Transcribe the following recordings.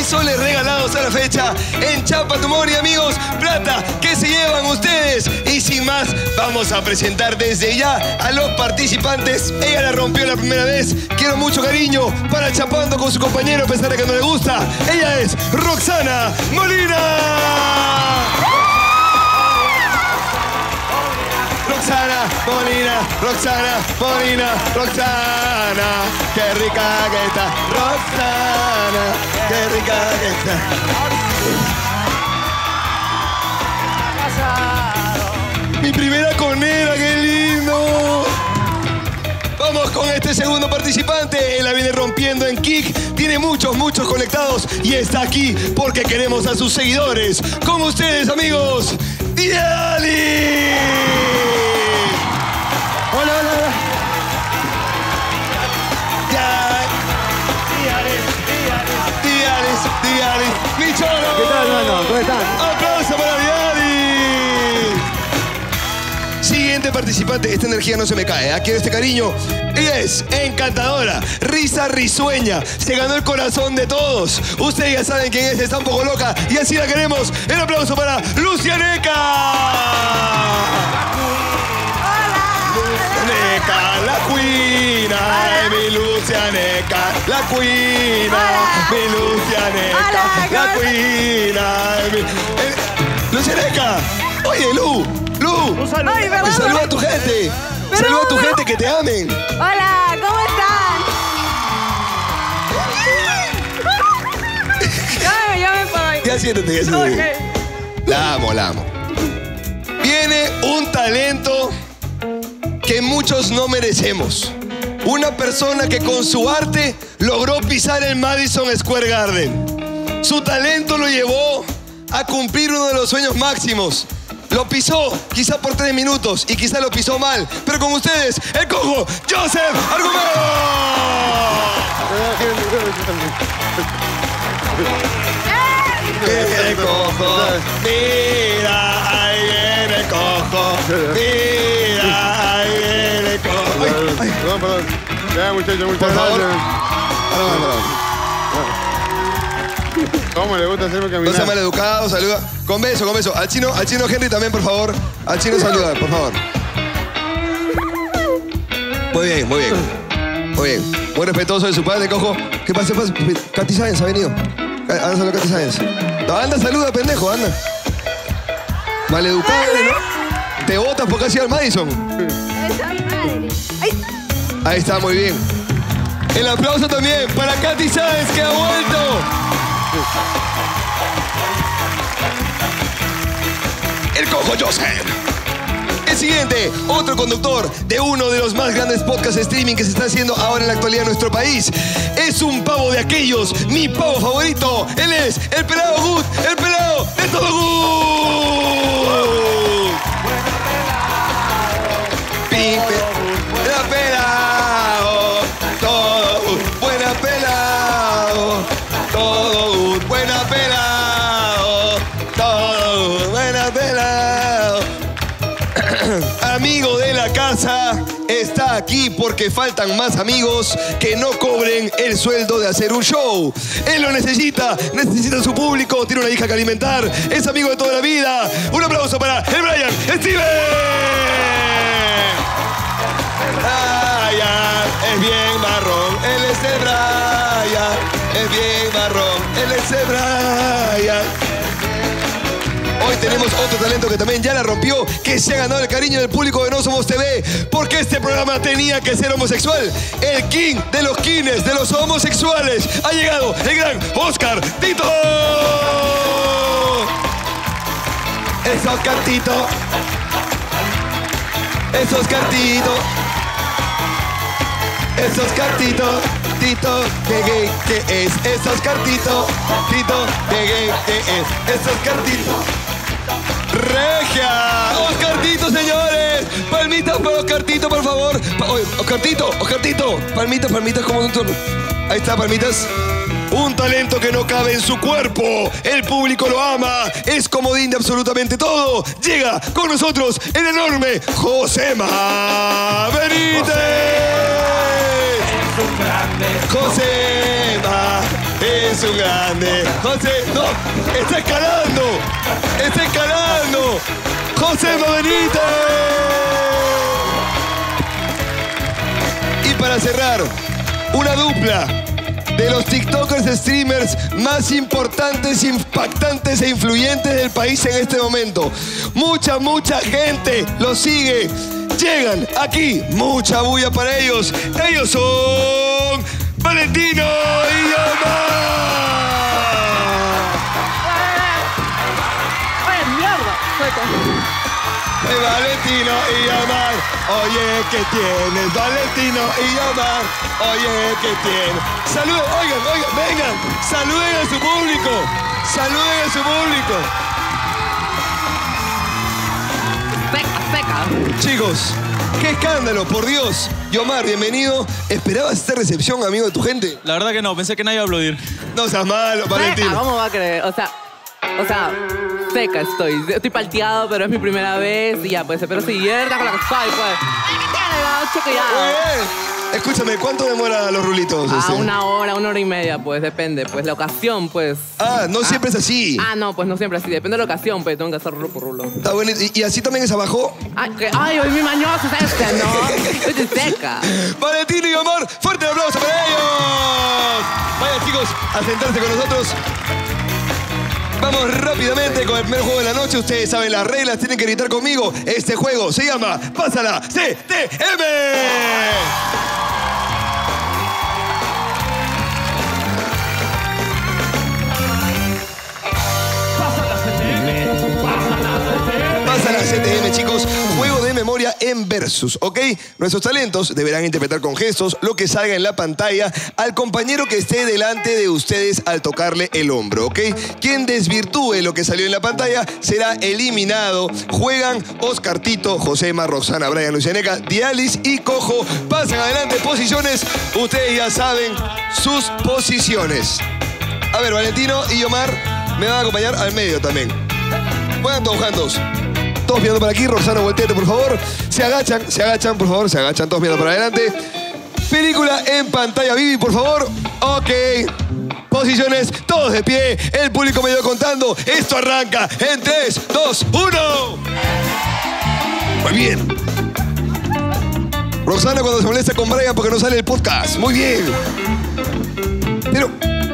soles regalados a la fecha en Chapa Tu Money, amigos. Plata que se llevan ustedes. Y sin más, vamos a presentar desde ya a los participantes. Ella la rompió la primera vez. Quiero mucho cariño para Chapando con su compañero a pesar de que no le gusta. Ella es Roxana Molina. Roxana Molina, Roxana Molina, Roxana, qué rica que está, Roxana, qué rica que está. Mi primera conera, qué lindo. Vamos con este segundo participante. Él la viene rompiendo en kick. Tiene muchos conectados y está aquí porque queremos a sus seguidores. Con ustedes, amigos, Diali. Hola. Diali, mi cholo. ¿Qué tal, hermano? ¿Cómo están? ¡Aplauso para Diali! Siguiente participante. Esta energía no se me cae. Quiero este cariño. Ella es encantadora, risa risueña. Se ganó el corazón de todos. Ustedes ya saben quién es. Está un poco loca y así la queremos. El aplauso para Lucianeca. La cuina, mi Lucianeca, la cuina, mi Lucianeca, la cuina, mi... Lucianeca, oye, Lu, Ay, perdón, saluda a tu gente, saluda a tu gente que te amen. Hola, ¿cómo están? Ya me voy. Ya siéntate. Okay. La amo. Viene un talento que muchos no merecemos. Una persona que con su arte logró pisar el Madison Square Garden. Su talento lo llevó a cumplir uno de los sueños máximos. Lo pisó quizá por 3 minutos y quizá lo pisó mal. Pero con ustedes, el cojo Joseph Argumedo. El cojo, mira, ahí viene el cojo. Mira, ahí viene el cojo. Perdón. Ya, muchachos, muchas favor. gracias. Perdón. ¿Cómo le gusta hacerme caminar? No sea maleducado, saluda. Con beso. Al chino Henry también, por favor. Al chino saluda, por favor. Muy bien. Muy respetuoso de su padre, cojo. ¿Qué pasa? Katy Sáenz ha venido. Anda, saluda a Katy Sáenz. No, anda, saluda, pendejo, anda. Maleducado, ¿no? Te botas porque has ido al Madison. Esa madre. Ahí está, muy bien. El aplauso también para Katy Sáenz, que ha vuelto. El cojo Joseph. El siguiente, otro conductor de uno de los más grandes podcasts de streaming que se está haciendo ahora en la actualidad en nuestro país. Es un pavo de aquellos, mi pavo favorito. Él es el pelado Good, el pelado de todo Good. Pipe, la pelado, todo Good, buena pelado, todo Good, buena pelado, todo Good, buena pelado. Amigo de la casa, está aquí porque faltan más amigos que no cobren el sueldo de hacer un show. Él lo necesita su público, tiene una hija que alimentar, es amigo de toda la vida. Un aplauso para el Brian Steven. Brian es bien marrón, él es el Brian, es bien marrón, él es el Brian. Hoy tenemos otro talento que también ya la rompió, que se ha ganado el cariño del público de No Somos TV, porque este programa tenía que ser homosexual. El king de los kings, de los homosexuales, ha llegado el gran Oscar Tito. Es Oscar Tito. Es Oscar Tito. Es Oscar Tito. Tito, que gay, que es Oscar Tito. Tito, que gay, que es Oscar Tito. ¡Regia! ¡Oscartito, señores! ¡Palmitas para Oscartito, por favor! Oscartito. Palmitas como un turno. Ahí está, palmitas. Un talento que no cabe en su cuerpo. El público lo ama. Es comodín de absolutamente todo. Llega con nosotros el enorme Josema Benítez. Josema es es un grande. José, no, está escalando. Está escalando. José Benítez. Y para cerrar, una dupla de los TikTokers streamers más importantes, impactantes e influyentes del país en este momento. Mucha gente los sigue. Llegan aquí, mucha bulla para ellos. Ellos son Valentino y Omar. Oye, mierda. Valentino y Omar. Oye, ¿qué tienes? Valentino y Omar. Oye, ¿qué tienes? Saluden, oigan, vengan. Saluden a su público. Saluden a su público. Seca. Chicos, qué escándalo, por Dios. Y Omar, bienvenido. ¿Esperabas esta recepción, amigo de tu gente? La verdad que no, pensé que nadie iba a aplaudir. No seas malo, Valentino. Seca, ¿cómo va a creer? O sea, seca estoy. Estoy palteado, pero es mi primera vez y ya, pues, pero sí, con la que estoy, pues. Ay, ¿qué tiene, no? Checo ya. Muy bien. Escúchame, ¿cuánto demora los rulitos? Una hora y media, pues, depende, pues, la ocasión, pues. Ah, no siempre es así. No, pues no siempre así, depende de la ocasión, pues, tengo que hacer rulo por rulo. Está bueno. ¿Y así también es abajo? Ay, hoy mi mañoso es este, ¿no? Estoy seca. Valentino y Omar, fuerte aplauso para ellos. Vaya, chicos, a sentarse con nosotros. Vamos rápidamente con el primer juego de la noche. Ustedes saben las reglas, tienen que gritar conmigo. Este juego se llama Pásala CTM. Pásala CTM, chicos. Juego de memoria en versus, ¿ok? Nuestros talentos deberán interpretar con gestos lo que salga en la pantalla al compañero que esté delante de ustedes al tocarle el hombro, ¿ok? Quien desvirtúe lo que salió en la pantalla será eliminado. Juegan Oscar, Tito, Josema, Roxana, Brian, Lucianeca, Dialis y Cojo. Pasan adelante posiciones. Ustedes ya saben sus posiciones. A ver, Valentino y Omar me van a acompañar al medio también. Juegan todos, juntos. Todos mirando para aquí. Roxana, volteate, por favor. Se agachan, por favor. Se agachan, todos mirando para adelante. Película en pantalla, Vivi, por favor. Ok. Posiciones, todos de pie. El público me dio contando. Esto arranca en 3, 2, 1. Muy bien. Roxana cuando se molesta con Brian porque no sale el podcast. Muy bien. Pero...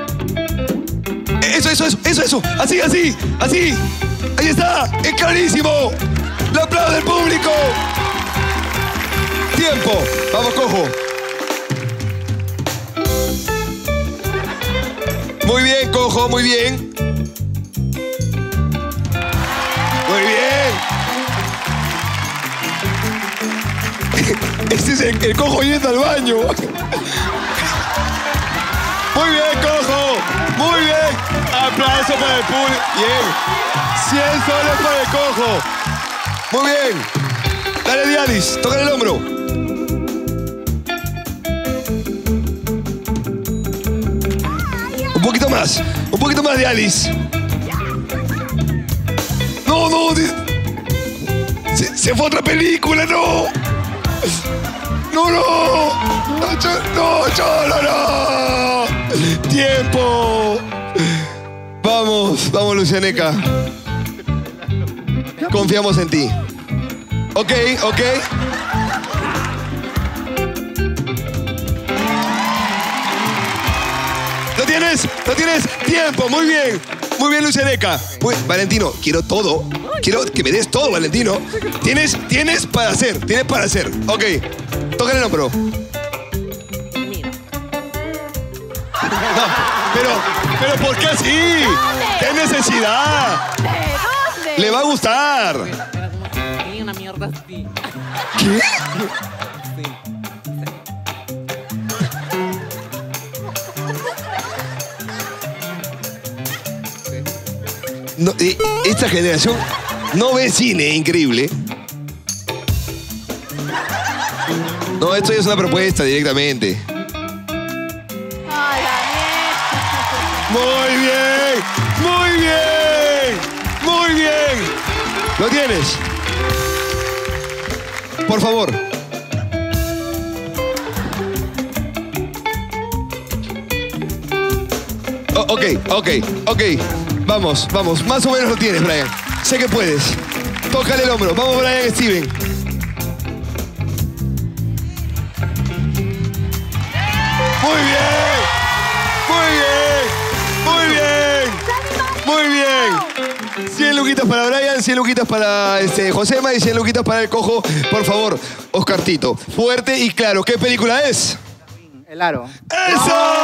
Eso. Así. Ahí está. Es clarísimo. ¡Le aplaude el público! Tiempo. Vamos, Cojo. Muy bien, Cojo, muy bien. Muy bien. Este es el Cojo yendo al baño. Muy bien, Cojo. Muy bien. Aplauso para el público. Bien. 100 soles para el Cojo. Muy bien. Dale, Dialis. Toca el hombro. Un poquito más, Dialis. No. Se fue otra película, no. No. Tiempo. Vamos, Lucianeca. Confiamos en ti. Ok. ¿Lo tienes? Tiempo, muy bien, Lucianeca. Valentino, quiero todo. Quiero que me des todo, Valentino. Tienes para hacer. Ok, toca el hombro. No, pero ¿por qué así? ¿Qué necesidad? ¿Dónde? Le va a gustar. Mira como tenía una mierda así. ¿Qué? Sí. No, esta generación no ve cine, increíble. No, esto ya es una propuesta directamente. Ay, Muy bien. ¿Lo tienes? Por favor. Ok. Vamos. Más o menos lo tienes, Brian. Sé que puedes. Tócale el hombro. Vamos, Brian Steven. Muy bien. 100 luquitas para Brian, 100 luquitas para Josema y 100 luquitas para el cojo. Por favor, Oscar Tito. Fuerte y claro. ¿Qué película es? El aro. ¡Eso!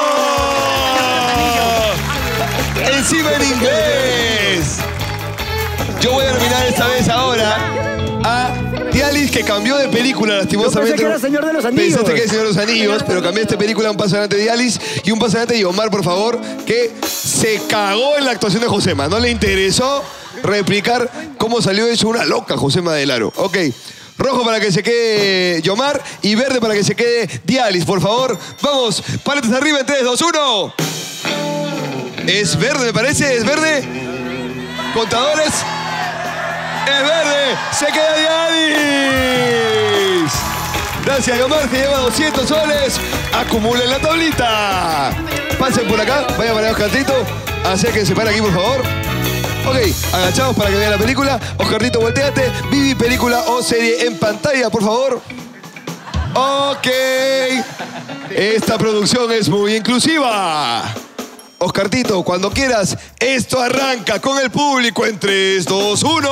Encima en inglés. Yo voy a nominar esta vez ahora a Dialis, que cambió de película lastimosamente. Yo pensé que era Señor de los Anillos. Pensaste que era Señor de los Anillos, pero cambiaste película, un paso adelante de Dialis y un paso adelante de Omar, por favor, que se cagó en la actuación de Josema. No le interesó replicar cómo salió hecho una loca Josema del Aro. Ok. Rojo para que se quede Yomar y verde para que se quede Dialis, por favor. Vamos, paletas arriba en 3, 2, 1. Es verde, me parece, es verde. Contadores. Es verde, se queda Dialis. Gracias, Yomar, que lleva 200 soles. Acumulen la tablita. Pasen por acá, vayan para Oscar Tito. Acérquense para aquí, por favor. Ok, agachados para que vean la película. Oscarito, volteate. Vivi, película o serie en pantalla, por favor. Ok. Esta producción es muy inclusiva. Oscartito, cuando quieras, esto arranca con el público en 3, 2, 1.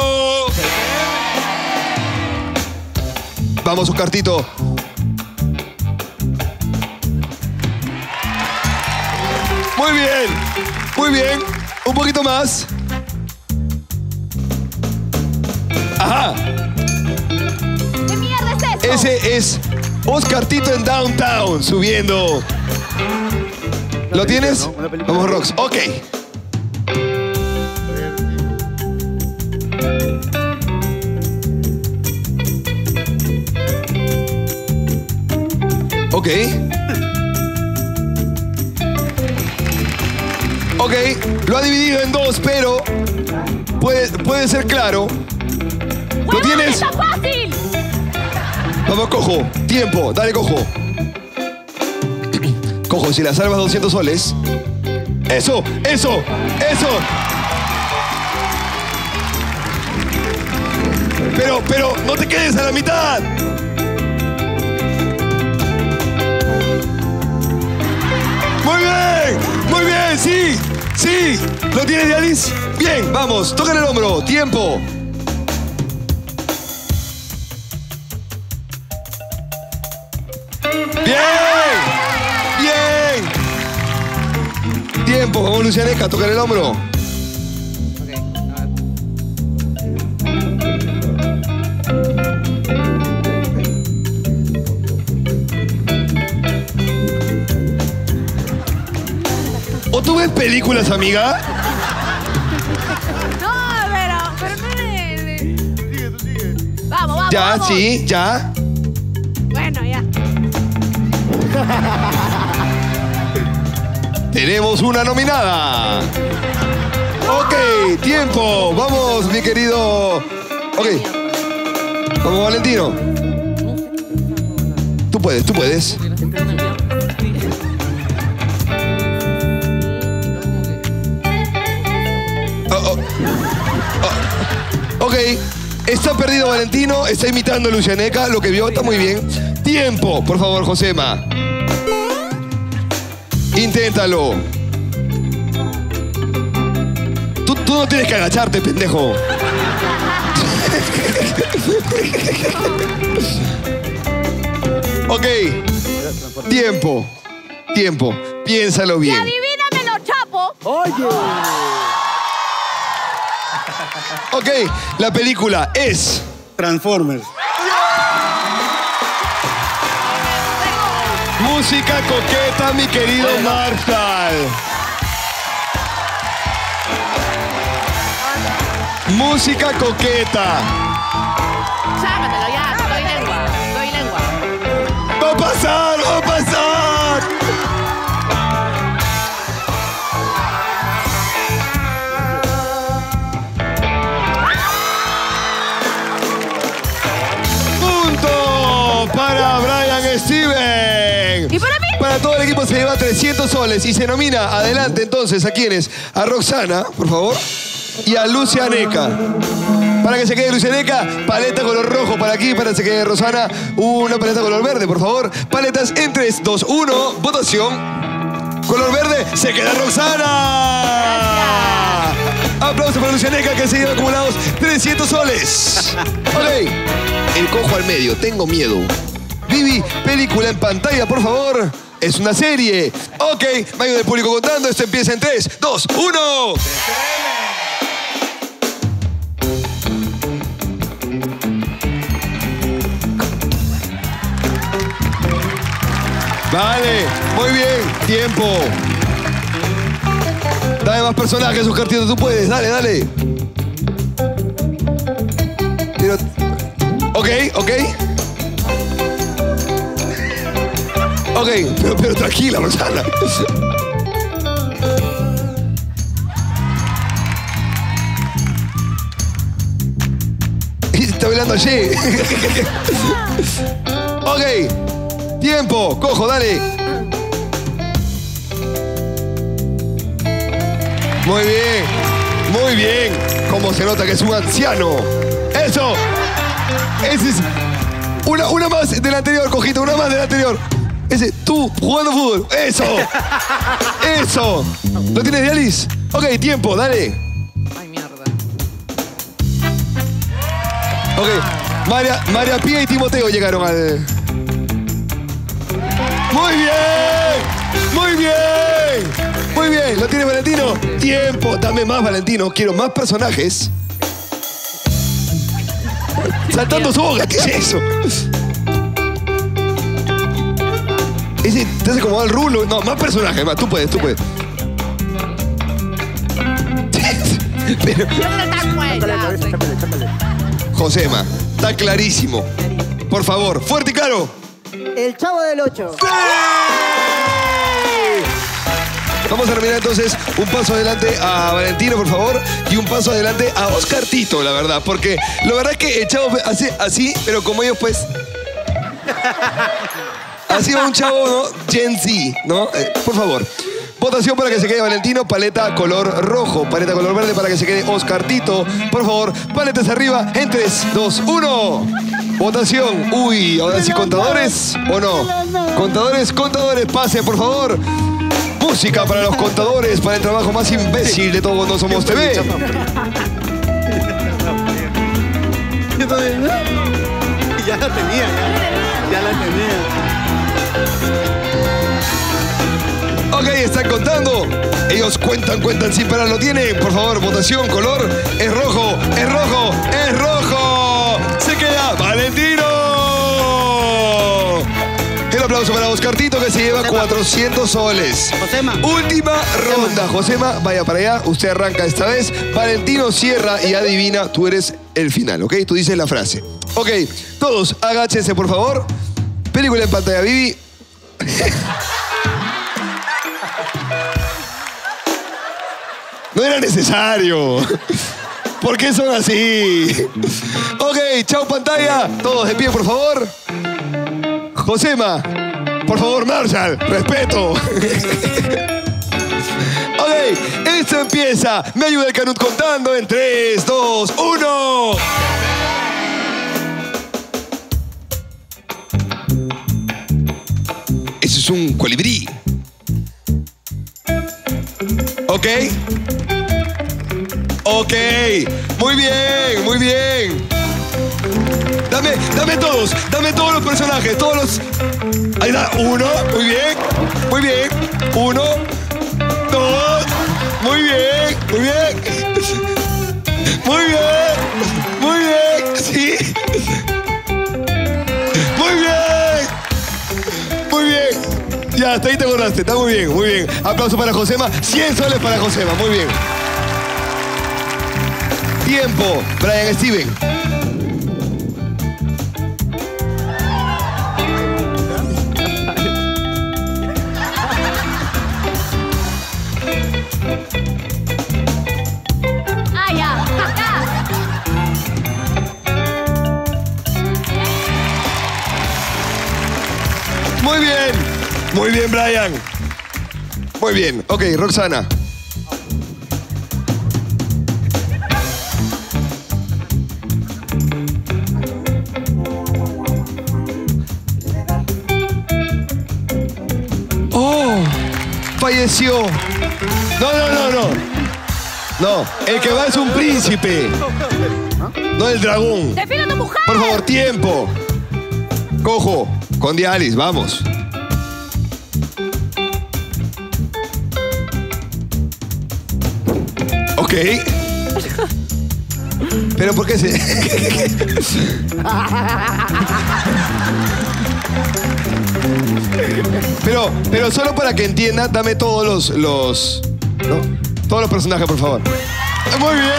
Vamos, Oscartito. Muy bien. Un poquito más. Ajá. ¿Qué mierda es eso? Ese es Oscar Tito en Downtown, subiendo. ¿Lo tienes? Vamos, Rox. Ok. Ok. Ok, lo ha dividido en dos, pero puede ser claro. ¿Lo tienes? ¡Está fácil! Vamos, cojo. Tiempo. Dale, cojo. Cojo, si la salvas 200 soles. ¡Eso! Pero, no te quedes a la mitad. Muy bien, sí. ¿Lo tienes, Dialis? Bien, vamos, toca el hombro. Tiempo. Bien. Tiempo, vamos, Lucianeca, toca el hombro. ¿O tú ves películas, amiga? No, pero no le... Tú sigue. Vamos. Ya, sí, ya. Bueno, ya. Tenemos una nominada. Ok, tiempo. Vamos, mi querido. Ok. Vamos, Valentino. Tú puedes. Ok, está perdido Valentino, está imitando a Lucianeca, lo que vio está muy bien. Tiempo, por favor, Josema. Inténtalo. Tú no tienes que agacharte, pendejo. Ok, tiempo. Piénsalo Y bien. adivínamelo, Chapo. Oye. Ok, la película es... Transformers. Música coqueta, mi querido Marshall. Música coqueta. Chámatelo ya, doy lengua. ¡Va a pasar! ¡Punto para Brian Steven! ¿Y para mí? Para gana todo el equipo se lleva 300 soles y se nomina adelante entonces a quienes, a Roxana, por favor, y a Lucianeca. Para que se quede Lucianeca, paleta color rojo para aquí, para que se quede Rosana, una paleta color verde, por favor. Paletas en 3, 2, 1, votación. Color verde, se queda Roxana. Aplausos para Lucianeca que se lleva acumulados 300 soles. Ok, el cojo al medio, tengo miedo. Vivi, película en pantalla, por favor. Es una serie. Ok, mayo del público contando, esto empieza en 3, 2, 1. Vale, muy bien, tiempo. Dame más personajes, sus cartitos, tú puedes, dale, dale. Pero... Ok. Ok, pero tranquila, Rosana. Está bailando allí. Ok. Tiempo, cojo, dale. Muy bien. Como se nota que es un anciano. Eso. Ese es una más del anterior, cojito, una más del anterior. Ese, tú, jugando fútbol. Eso. ¿Lo tienes de Alice? Ok, tiempo, dale. Ay, mierda. Ok, María Pía y Timoteo llegaron al... Muy bien. ¿Lo tiene Valentino? Tiempo. Dame más, Valentino. Quiero más personajes. Saltando soga. ¿Qué es eso? Ese te hace como el rulo. No, más personajes. Más. Tú puedes. Pero... Josema, está clarísimo. Por favor, fuerte y claro. El Chavo del 8. ¡Sí! Vamos a terminar entonces un paso adelante a Valentino, por favor, y un paso adelante a Oscar Tito, la verdad, porque la verdad es que el Chavo hace así, pero como ellos pues... Ha sido un chavo, ¿no? Gen Z, ¿no? Por favor. Votación para que se quede Valentino, paleta color rojo, paleta color verde para que se quede Oscar Tito. Por favor, paletas arriba en 3, 2, 1. Votación. Uy, ahora sí, contadores o no. Contadores, pase, por favor. Música para los contadores, para el trabajo más imbécil de todo No Somos TV. Yo también. Ya la tenía. Ok, están contando. Ellos cuentan sin parar, lo tienen. Por favor, votación, color. Es rojo. Se queda Valentino. El aplauso para Oscar Tito que se lleva 400 soles. Josema. Última ronda. Josema, vaya para allá. Usted arranca esta vez. Valentino cierra y adivina. Tú eres el final, ¿ok? Tú dices la frase. Ok, todos agáchense, por favor. Película en pantalla, Vivi. No era necesario. ¿Por qué son así? Ok, chao pantalla. Todos de pie, por favor. Josema. Por favor, Marshall. Respeto. Ok, esto empieza. Me ayuda el Canut contando en 3, 2, 1. Eso es un colibrí. Ok. Muy bien. Dame todos los personajes, todos los... Ahí está, 1, muy bien. 1, 2, muy bien. Sí. Muy bien. Ya, hasta ahí te acordaste, está muy bien. Aplauso para Josema, 100 soles para Josema, muy bien. Tiempo, Brian Steven. Ya. Muy bien. Muy bien, Brian. Muy bien. Ok, Roxana. ¡Oh! Falleció. No, el que va es un príncipe. No el dragón. ¡Defiende a tu mujer! Por favor, tiempo. Cojo, con Dialis, vamos. Ok. Pero ¿por qué se...? Pero solo para que entienda, dame todos los ¿no? Todos los personajes, por favor. ¡Muy bien!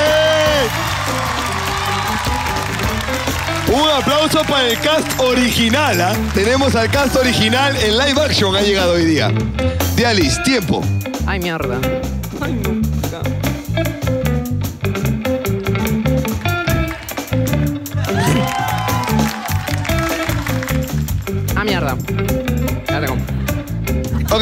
Un aplauso para el cast original, ¿ah? Tenemos al cast original en live action, ha llegado hoy día. Dialis, tiempo. Ay, mierda. Ay, no. Ah, mierda. Ya tengo. Ok.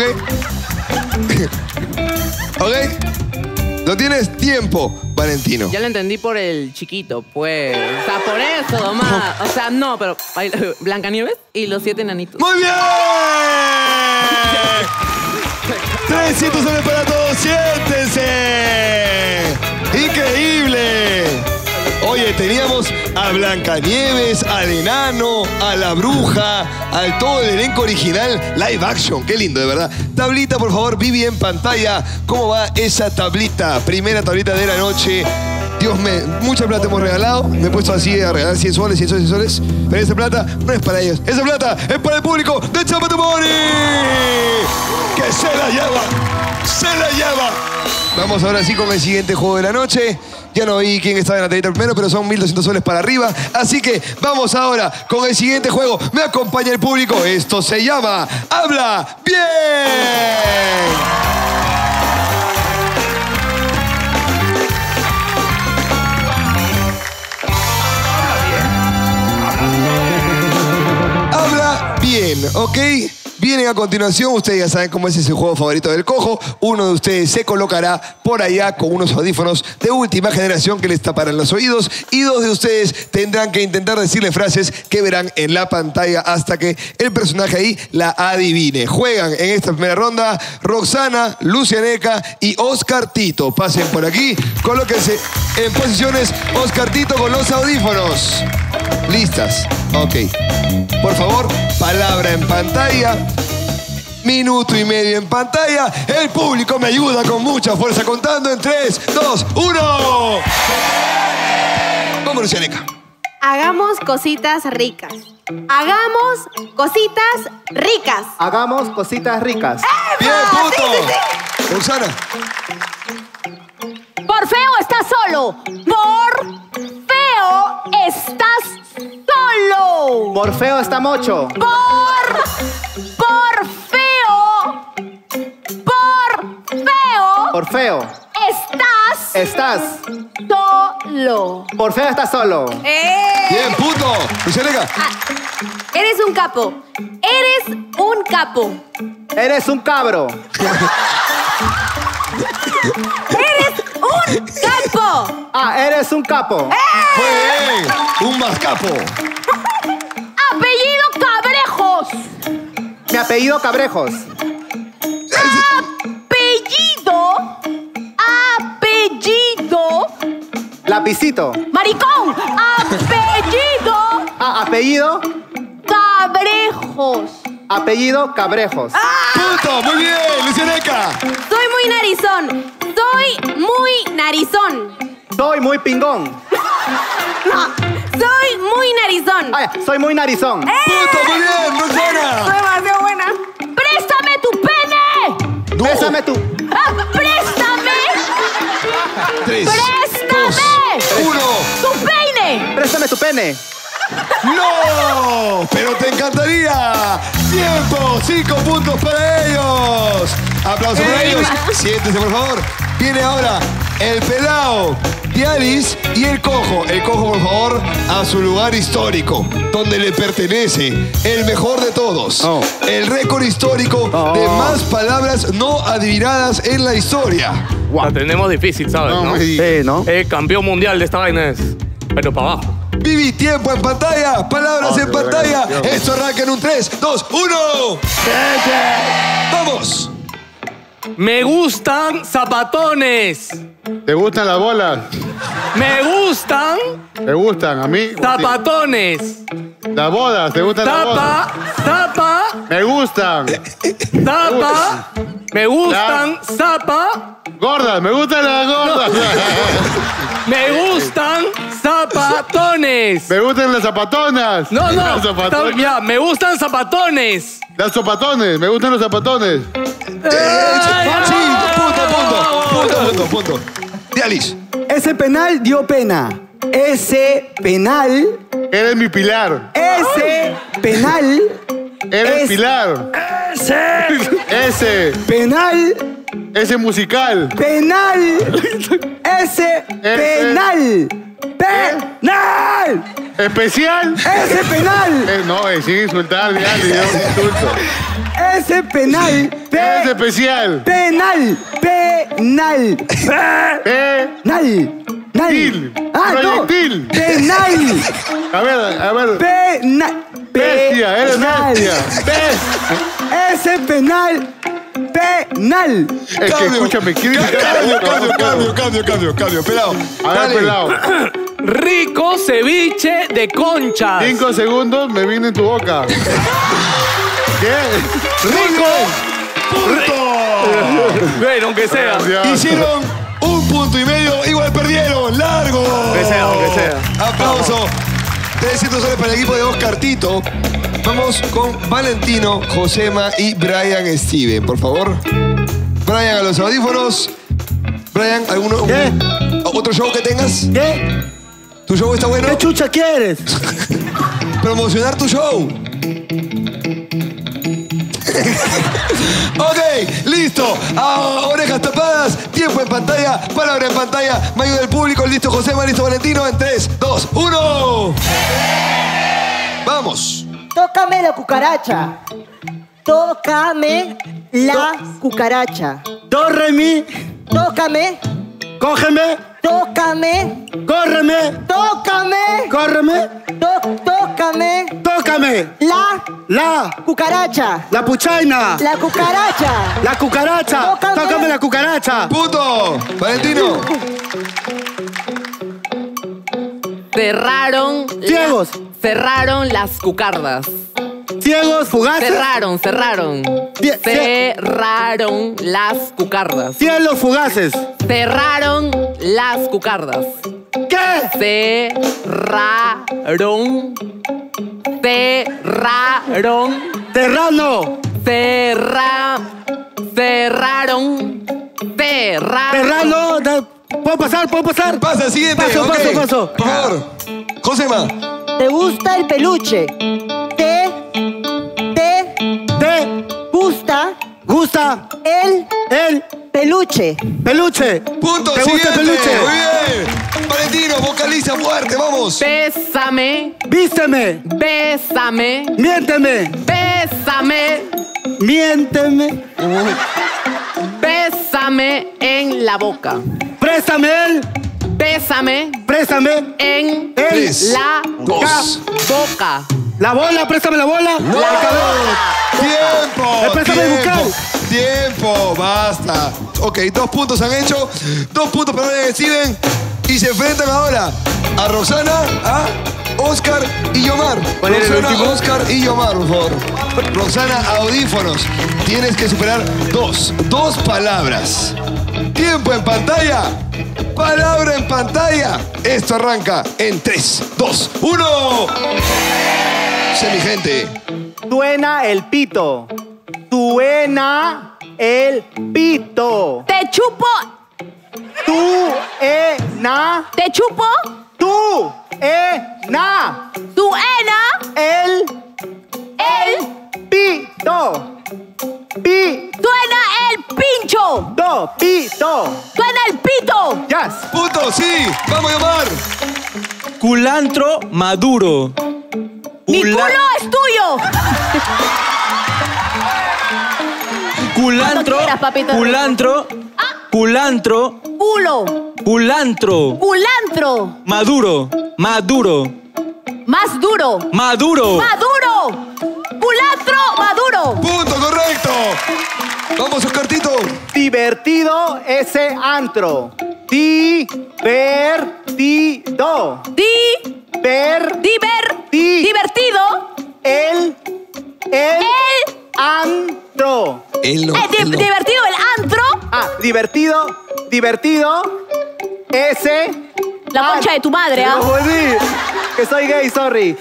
Ok. ¿Lo tienes? Tiempo, Valentino. Ya lo entendí por el chiquito, pues. O sea, por eso, nomás. O sea, no, pero... Blancanieves y los 7 enanitos. ¡Muy bien! 300 soles para todos, siéntense. ¡Increíble! Oye, teníamos a Blancanieves, al enano, a la bruja, al todo el elenco original live action. Qué lindo, de verdad. Tablita, por favor, Vivi en pantalla. ¿Cómo va esa tablita? Primera tablita de la noche. Dios me... Mucha plata hemos regalado. Me he puesto así a regalar 100 soles, 100 soles, 100 soles. Pero esa plata no es para ellos. Esa plata es para el público de Chapa Tu Money. ¡Que se la lleva! ¡Se la lleva! Vamos ahora sí con el siguiente juego de la noche. Ya no vi quién estaba en la tablita primero, pero son 1.200 soles para arriba. Así que vamos ahora con el siguiente juego. Me acompaña el público. Esto se llama Habla Bien. Habla bien, ¿ok? Vienen a continuación, ustedes ya saben cómo es ese juego favorito del cojo. Uno de ustedes se colocará por allá con unos audífonos de última generación que les taparán los oídos. Y dos de ustedes tendrán que intentar decirle frases que verán en la pantalla hasta que el personaje ahí la adivine. Juegan en esta primera ronda Roxana, Lucianeca y Oscar Tito. Pasen por aquí, colóquense en posiciones. Oscar Tito con los audífonos. ¿Listas? Ok. Por favor, palabra en pantalla. Minuto y medio en pantalla. El público me ayuda con mucha fuerza contando en 3, 2, 1. Vamos, Lucianeca. Hagamos cositas ricas. Hagamos cositas ricas. Hagamos cositas ricas. Bien, punto. Roxana. Por feo estás solo. Por feo estás solo. Morfeo está mocho. Por feo. Por feo. Estás solo. Por feo está solo. Bien, punto. Lucianeca. Eres un capo. Eres un capo. Eres un cabro. Eres un capo. Ah, eres un capo. Muy bien. Un más capo. Apellido Cabrejos. Mi apellido Cabrejos. Apellido. Lapicito. Maricón. Apellido Ah, apellido. Cabrejos. Apellido Cabrejos. Punto. Muy bien, Lucianeca. Soy muy narizón. Soy muy pingón. No, soy muy narizón. Ay, soy muy narizón. Punto. Muy bien, Roxana. Demasiado buena. ¡Préstame tu pene! No. Bésame tú. ¡Préstame! 3, ¡Préstame! 2, 1. ¡Tu peine! Préstame tu pene. ¡No! ¡Pero te encantaría! ¡Tiempo! 5 puntos para ellos. Aplausos para ellos. Siéntese, por favor. Viene ahora el pelao, Dialis y el cojo. El cojo, por favor, a su lugar histórico, donde le pertenece el mejor de todos. Oh. El récord histórico de más palabras no adivinadas en la historia. La tenemos difícil, ¿sabes? ¿no? Sí, ¿no? El campeón mundial de esta vaina es... Pero para abajo. Vivi, tiempo en pantalla, palabras en pantalla. Dios. Esto arranca en un 3, 2, 1. ¡Vamos! Me gustan zapatones. ¿Te gustan las bolas? Me gustan ¿Te gustan a mí? zapatones. Las bodas, ¿te gustan las bodas? Zapa. Me gustan. Zapa. Me gustan zapa. Gordas, me gustan las gordas. Me gustan zapatones. Me gustan las zapatonas. No, Las zapatonas. Ya, me gustan zapatones. Las zapatones, me gustan los zapatones. Sí, punto. Dialis. Ese penal dio pena. Ese penal. Eres mi pilar. Ese penal. Eres Es- pilar. Ese. Penal. Ese musical. Penal. Ese penal. Penal. Especial. Ese penal. No, sin insultar, ya, yo insulto. Ese penal. Es especial. Penal. Penal. Penal. Proyectil. Proyectil. Penal. A ver. Penal. Bestia, eres Penal. bestia. Ese penal. Penal. Es que escúchame, quiero Cambio, pelado. A ver, Dale. pelado. Rico ceviche de conchas. 5 segundos me vine en tu boca. ¿Qué? ¡Rico! ¡Punto! Bueno, aunque sea. Hicieron 1,5 puntos. Igual perdieron. ¡Largo! Aunque sea. Aplauso. 300 soles para el equipo de Oscar Tito. Vamos con Valentino, Josema y Brian Steven, por favor. Brian, a los audífonos. Brian, ¿alguno? ¿Qué? ¿Otro show que tengas? ¿Qué? ¿Tu show está bueno? ¿Qué chucha quieres? Promocionar tu show. Ok, listo. Orejas tapadas, tiempo en pantalla, palabra en pantalla. Me ayuda el público, listo Josema, listo Valentino. En 3, 2, 1. Vamos. Tócame la cucaracha. Tócame la cucaracha. Do, re, mi. Tócame. Cógeme. Tócame. Córreme. Tócame. Córreme. Tócame. Tócame. La cucaracha. La puchaina. La cucaracha. La cucaracha. Tócame. Tócame la cucaracha. Punto. Valentino. Cerraron. Ciegos. Cerraron las cucardas. Ciegos, fugaces. Cerraron. Cie- Cerraron las cucardas. Cielos fugaces. Cerraron las cucardas. ¿Qué? Cerraron. Terrano. Cerraron. Terrano. ¿Puedo pasar? Pasa, siguiente. Paso, ok. paso. Por favor. Josema. ¿Te gusta el peluche? ¿Te Gusta. el peluche? Peluche. Punto. ¿Te gusta el Siguiente. peluche? Muy bien. Valentino, vocaliza fuerte. Vamos. Bésame. Vísteme. Bésame. Miénteme. Bésame. Miénteme. Bésame en la boca. Préstame él. Bésame Préstame. en Tres, la dos. boca. La bola. Préstame la bola. ¡Tiempo! Préstame el bucal. ¡Tiempo! ¡Basta! Ok, 2 puntos han hecho. 2 puntos para Brian Steven. Y se enfrentan ahora a Roxana, a Oscar y Yomar. ¿Cuál era el Roxana, último? Oscar y Yomar, por favor. Roxana, audífonos. Tienes que superar dos palabras. Tiempo en pantalla. Palabra en pantalla. Esto arranca en 3, 2, 1. Mi gente. Suena el pito. Suena el pito. Te chupo. Suena. Te chupo. Suena Tu ena. el El. pito. Suena el pincho. bicho. Pito. Suena el pito. Jazz. Punto, sí. Vamos a llamar. Culantro maduro. Mi culo es tuyo. Culantro. Cuando quieras, papito. Culantro. Culantro. Culo. Culantro. Culantro. Maduro. Maduro. Más duro. Maduro. Maduro. Culantro maduro. Punto, correcto. Vamos, Oscartito. Divertido ese antro. Divertido. Divertido. El antro. Él no. Divertido el antro. Divertido. Ese. La concha de tu madre, ¿ah? No jodí. Que soy gay, sorry.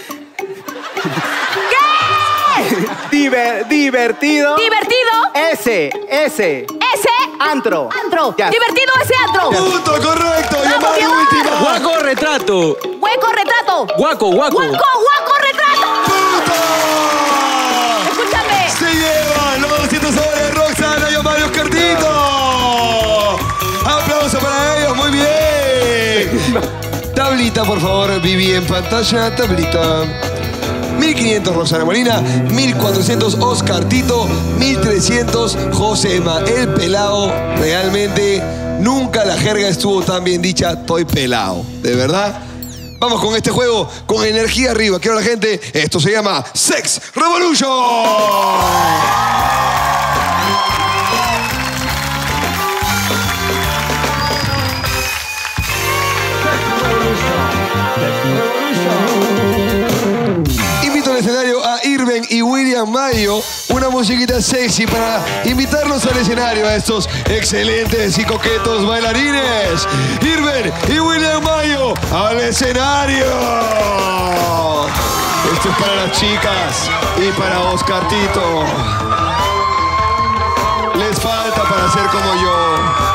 Divertido. Ese. Antro. Ya. Divertido ese antro. Punto, correcto. Vamos, Llamada llamada. última. Guaco retrato. Hueco retrato. Guaco. Guaco retrato. ¡Punto! Escúchame. Se llevan los 200 soles Roxana y Mario Oscartito. Aplauso para ellos, muy bien. Tablita, por favor, Vivi en pantalla, tablita. 1500 Roxana Molina, 1400 Oscartito, 1300 Josema. El pelado, realmente, nunca la jerga estuvo tan bien dicha, estoy pelado, de verdad. Vamos con este juego, con energía arriba. Quiero a la gente, esto se llama Sex Revolution. Invito al escenario a Irben y William Mayo, una musiquita sexy para invitarlos al escenario a estos excelentes y coquetos bailarines. Irben y William Mayo al escenario. Esto es para las chicas y para Oscartito. Les falta para ser como yo.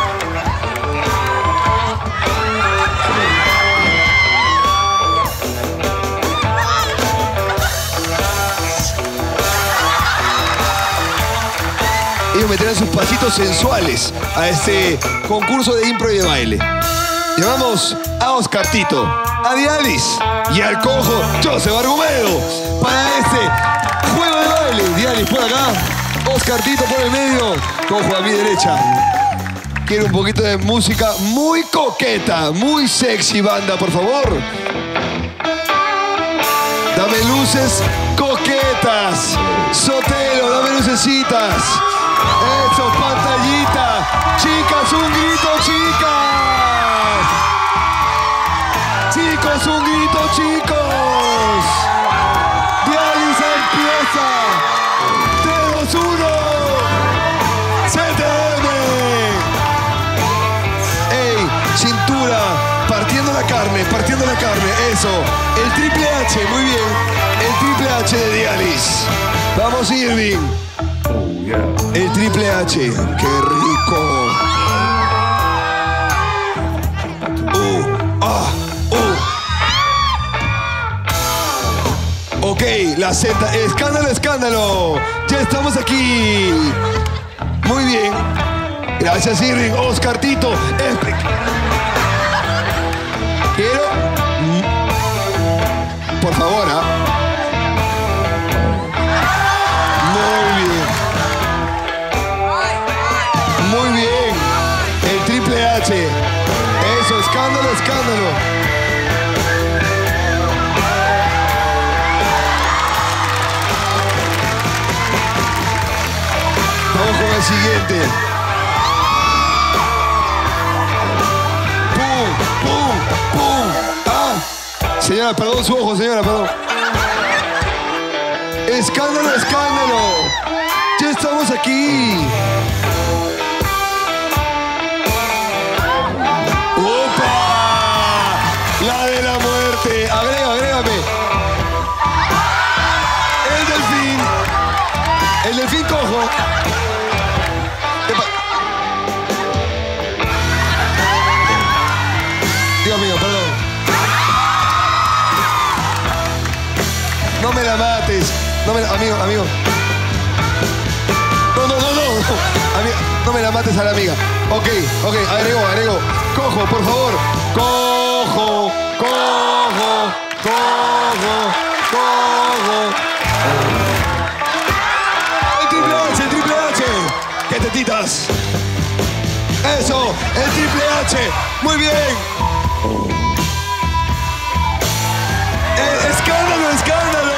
Ellos meterán sus pasitos sensuales a este concurso de impro y de baile. Llamamos a Oscartito, a Dialis y al cojo José Argumedo para este juego de baile. Dialis por acá, Oscartito por el medio, cojo a mi derecha. Quiero un poquito de música muy coqueta, muy sexy, banda, por favor. Dame luces coquetas. Sotelo, dame lucecitas. Eso, pantallita. Chicas, un grito, chicas. Chicos, un grito, chicos. Dialis empieza. 3, 2, 1. CTM. Ey, cintura. Partiendo la carne. Eso. El triple H, muy bien. El triple H de Dialis. Vamos, Irving. El triple H. ¡Qué rico! Ok, la Z. Escándalo. Ya estamos aquí. Muy bien. Gracias, Irving. Oscartito. Quiero... Por favor, ¿ah? Muy bien. El triple H. Eso, escándalo. Vamos con el siguiente. ¡Pum! ¡Ah! Señora, perdón su ojo, señora, perdón. Escándalo. Ya estamos aquí. ¡Opa! La de la muerte. Agrégame. El delfín cojo. Dios mío, perdón. No me la mates. Amigo. No. Amigo. No me la mates a la amiga. Ok, agrego. Cojo, por favor. Cojo. El triple H. ¿Qué tetitas? Eso, el triple H. Muy bien. Escándalo.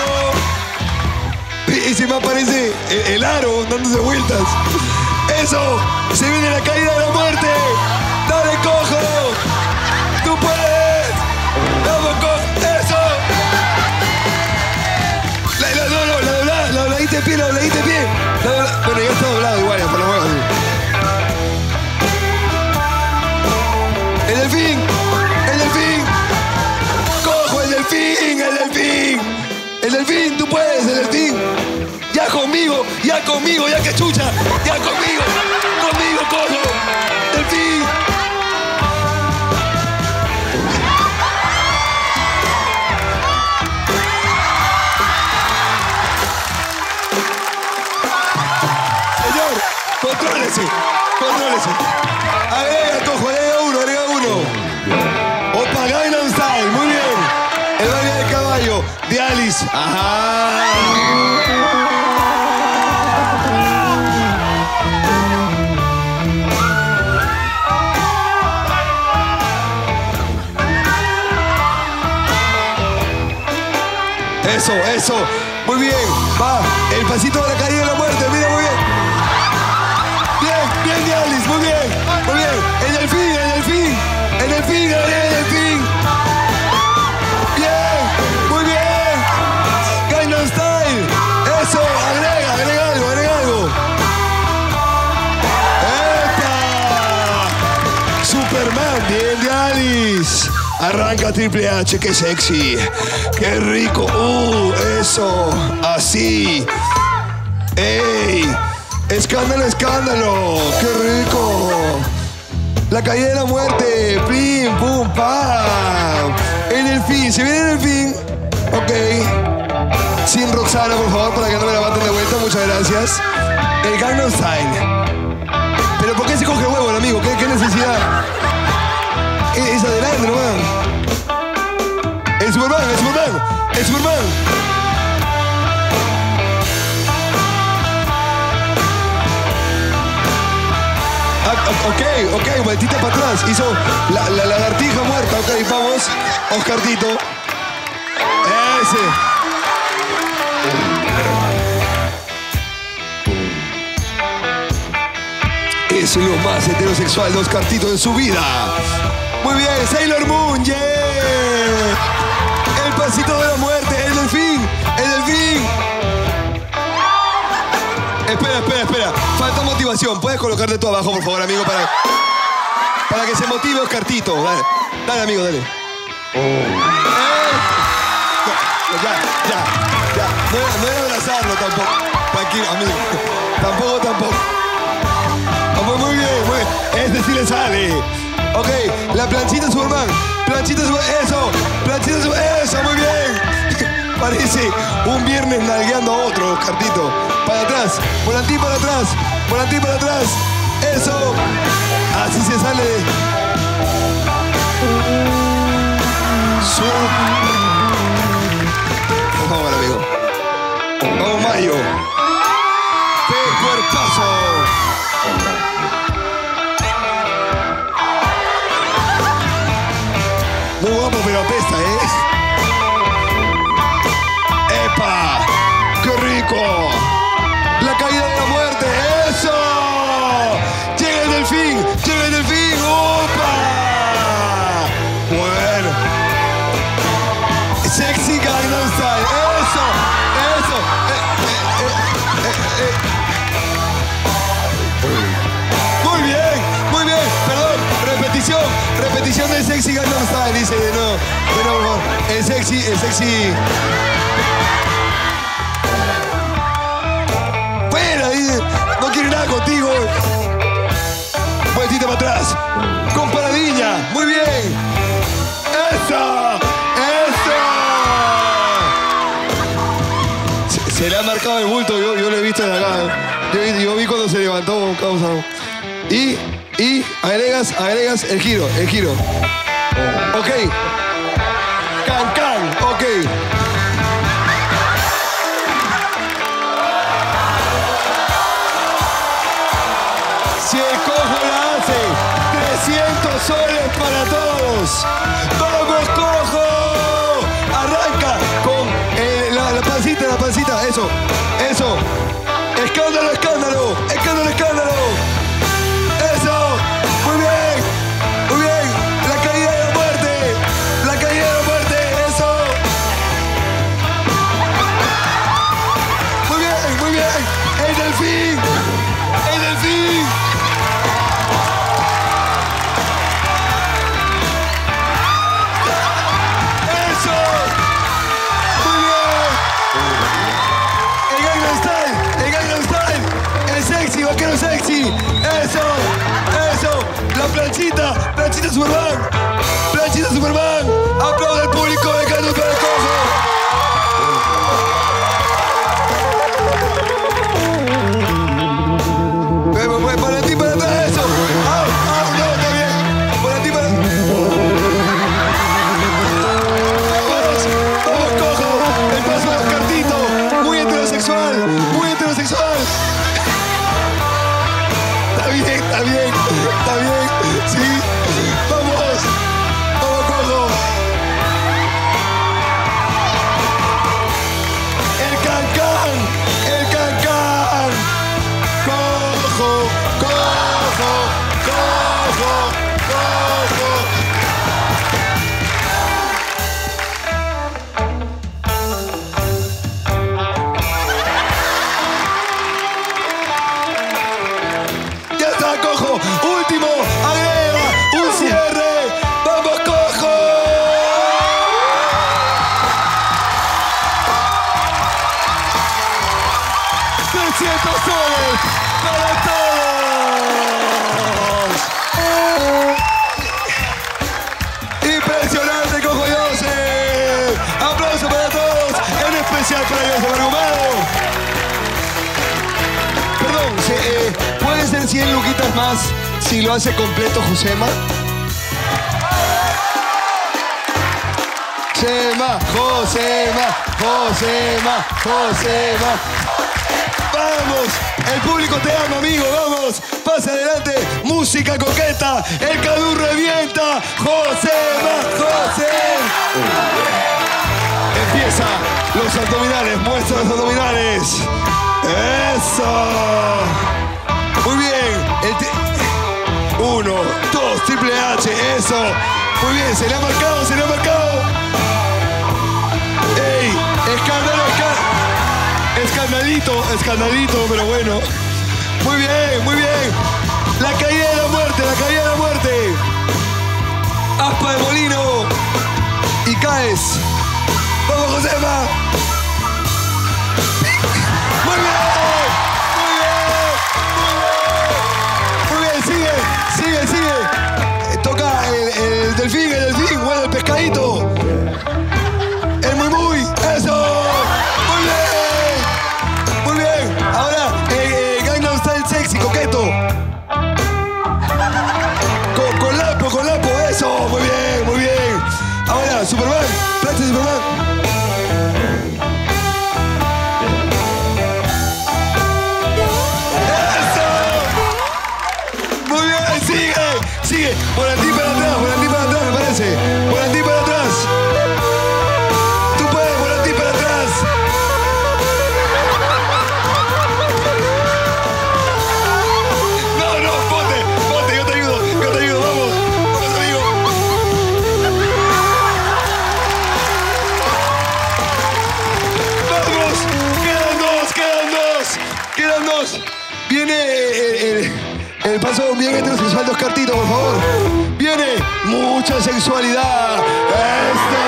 Y se me aparece el aro dándose vueltas. Eso, se viene la caída de la muerte. Dale, cojo. Tú puedes. Vamos, cojo. Eso. La dobladita de pie. Bueno, ya está doblado igual, por lo menos. El delfín. Cojo, el delfín, tú puedes, el delfín. Ya conmigo, ya que chucha. Ya conmigo, cojo. Delfín. Señor, contrólese. Agrega, cojo, agrega uno. Opa, Gangnam Style, muy bien. El baile del caballo, de Alice. Ajá. Eso. Muy bien. Va. El pasito de la caída de la muerte. Mira, muy bien. Bien, de Alice. Muy bien. El delfín. Bien. Muy bien. Gangnam Style. Eso. Agrega algo. ¡Epa! Superman. Bien, de Alice. Arranca Triple H, qué sexy, qué rico, eso, así. ¡Ey! Escándalo, qué rico. La caída de la muerte, plim, pum, pam. El delfín, se viene el delfín. Ok. Sin Roxana, por favor, para que no me la maten de vuelta, muchas gracias. El Gangnam Style. ¿Pero por qué se coge huevo el amigo? ¿Qué necesidad? Es adelante, nomás. El Superman. Ok, vueltita para atrás. Hizo la lagartija muerta. Ok, vamos. Oscartito. Ese. Eso es lo más heterosexual de Oscartito en su vida. Muy bien, Sailor Moon, yeah. El pasito de la muerte, el delfín. Espera. Falta motivación. ¿Puedes colocarte tú abajo, por favor, amigo? Para que se motive Oscartito. Dale, amigo, dale. Ya. No era abrazarlo tampoco. Tranquilo, amigo. Tampoco. Muy bien. Este sí le sale. Ok, la planchita Superman. Eso, muy bien. Parece un viernes nalgueando a otro, Oscartito. Para atrás, volantín para atrás. Eso. Así se sale. Por favor, amigo. Vamos, Mayo. ¡Qué cuerpazo! Muy guapo, pero apesta, ¡Epa! ¡Qué rico! ¡La caída de la muerte! ¡Eso! ¡Llega el delfín! ¡Opa! Bueno. Sexy Gangnam Style. ¡Eso! Muy bien. Perdón. Repetición del Sexy Gangnam Style. Dice de nuevo, por favor. El sexy. Fuera, dice. No quiere nada contigo. Vueltita para atrás. Con paradilla. Muy bien. ¡Eso! Se le ha marcado el bulto. Yo lo he visto de acá. Yo vi cuando se levantó. Y agregas el giro. Ok. Can, ok. Si el cojo la hace, 300 soles para todos. ¡Vamos, cojo! Arranca con la pancita, eso. Escándalo. Eso, muy bien. La caída de la muerte, eso. Muy bien. El delfín. Eso. Muy bien. El Gangnam Style. El sexy, vaquero sexy. Eso. La planchita Superman. Aplaude al público de Gangnam para el cojo. Para ti, para atrás, eso. No, está bien. Para ti, para... Vamos, cojo. El paso de los cartitos. Muy heterosexual. Está bien. Sí. Vamos, cojo. El cancán. Cojo. Ya está, cojo. Último, agrega un cierre. Vamos, cojo. $300 soles para todos. Impresionante, cojo Joseph. Aplauso para todos, en especial para Joseph Argumado. Perdón, ¿puede ser 100 luquitas más si lo hace completo Josema? Josema. Vamos, el público te ama, amigo, vamos. Pasa adelante, música coqueta, el Cadu revienta. Josema. Empieza los abdominales, muestra los abdominales. Eso. Muy bien. 1, 2, Triple H, eso. Muy bien, se le ha marcado. ¡Ey! Escandalito, pero bueno. Muy bien. La caída de la muerte. Aspa de molino. Y caes. Vamos, Josema. Muy bien, sigue. Toca el delfín, bueno, el pescadito. El muy, eso. Muy bien. Ahora, Gangnam Style sexy, coqueto. Con lapo, eso. Muy bien. Ahora, Superman, plancha de Superman. Sigue. Volantín para atrás, me parece. Volantín para atrás. Tú puedes, volantín para atrás. No, ponte, yo te ayudo, vamos, amigo. Vamos, quedan dos. Viene el paso bien heterosexual, 2 cartitos, por favor. Viene mucha sensualidad. Eso.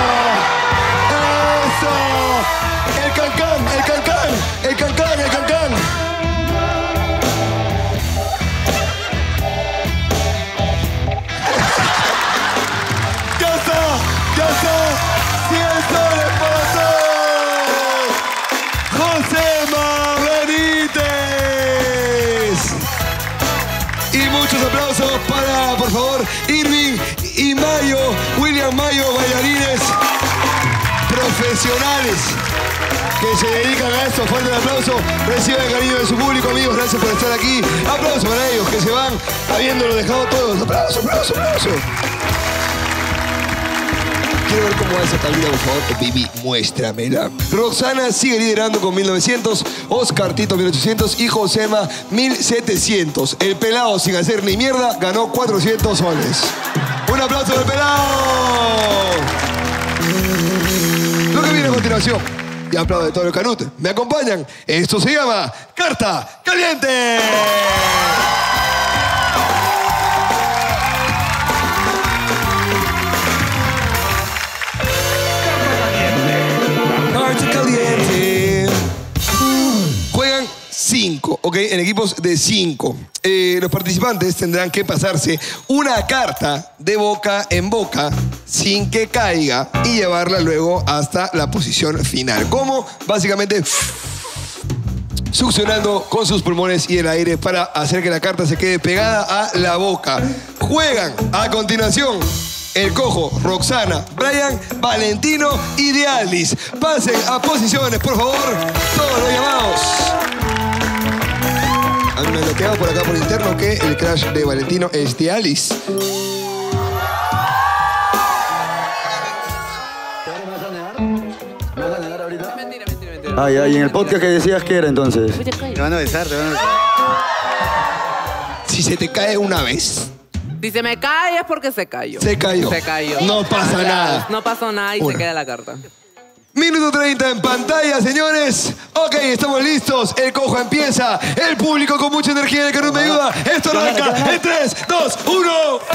El cancán. Ya está. 100 soles para todos. Josema Benítez. Y muchos aplauso para, por favor, Irving y Mayo, William Mayo, bailarines profesionales que se dedican a esto. Fuerte el aplauso. Reciban el cariño de su público, amigos. Gracias por estar aquí. Aplauso para ellos que se van habiéndolo dejado todos. Aplauso, aplauso, aplauso. Quiero ver cómo va esa tablita, por favor. Baby, muéstramela. Roxana sigue liderando con 1900, Oscar Tito 1800 y Josema 1700. El pelado, sin hacer ni mierda, ganó 400 soles. Un aplauso del pelado. Lo que viene a continuación, y aplaudo de todo el canut, me acompañan. Esto se llama Carta Caliente. Juegan 5, ¿ok? En equipos de 5. Los participantes tendrán que pasarse una carta de boca en boca sin que caiga y llevarla luego hasta la posición final. ¿Cómo? Básicamente succionando con sus pulmones y el aire para hacer que la carta se quede pegada a la boca. Juegan a continuación el Cojo, Roxana, Brian, Valentino y Dialis. Pasen a posiciones, por favor, todos los llamados. A mí me han bloqueado por acá por interno que el crush de Valentino es Dialis. Ay, ay, en el podcast que decías que era entonces. Te van a besar, te van a besar. Si se te cae una vez, Si se me cae es porque se cayó. se cayó. Se cayó. No pasa nada. No pasó nada y Una. se queda la carta. Minuto 30 en pantalla, señores. Ok, estamos listos. El Cojo empieza. El público con mucha energía de Canut me ayuda. Esto arranca en 3, 2, 1.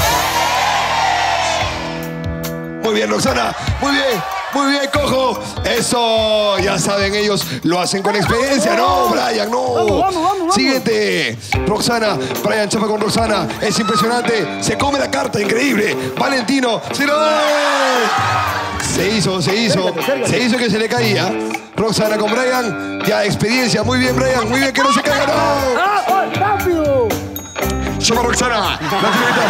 Muy bien, Roxana. Muy bien. Muy bien, Cojo. Eso, ya saben, ellos lo hacen con experiencia. No, Brian, no. Vamos. Siguiente. Roxana. Brian chapa con Roxana. Es impresionante. Se come la carta, increíble. Valentino, se lo da. Se hizo. Se hizo que se le caía. Roxana con Brian. Ya, experiencia. Muy bien, Brian. Muy bien, que no se caiga. ¡No! ¡Rápido! Llama a Roxana. La tigrita.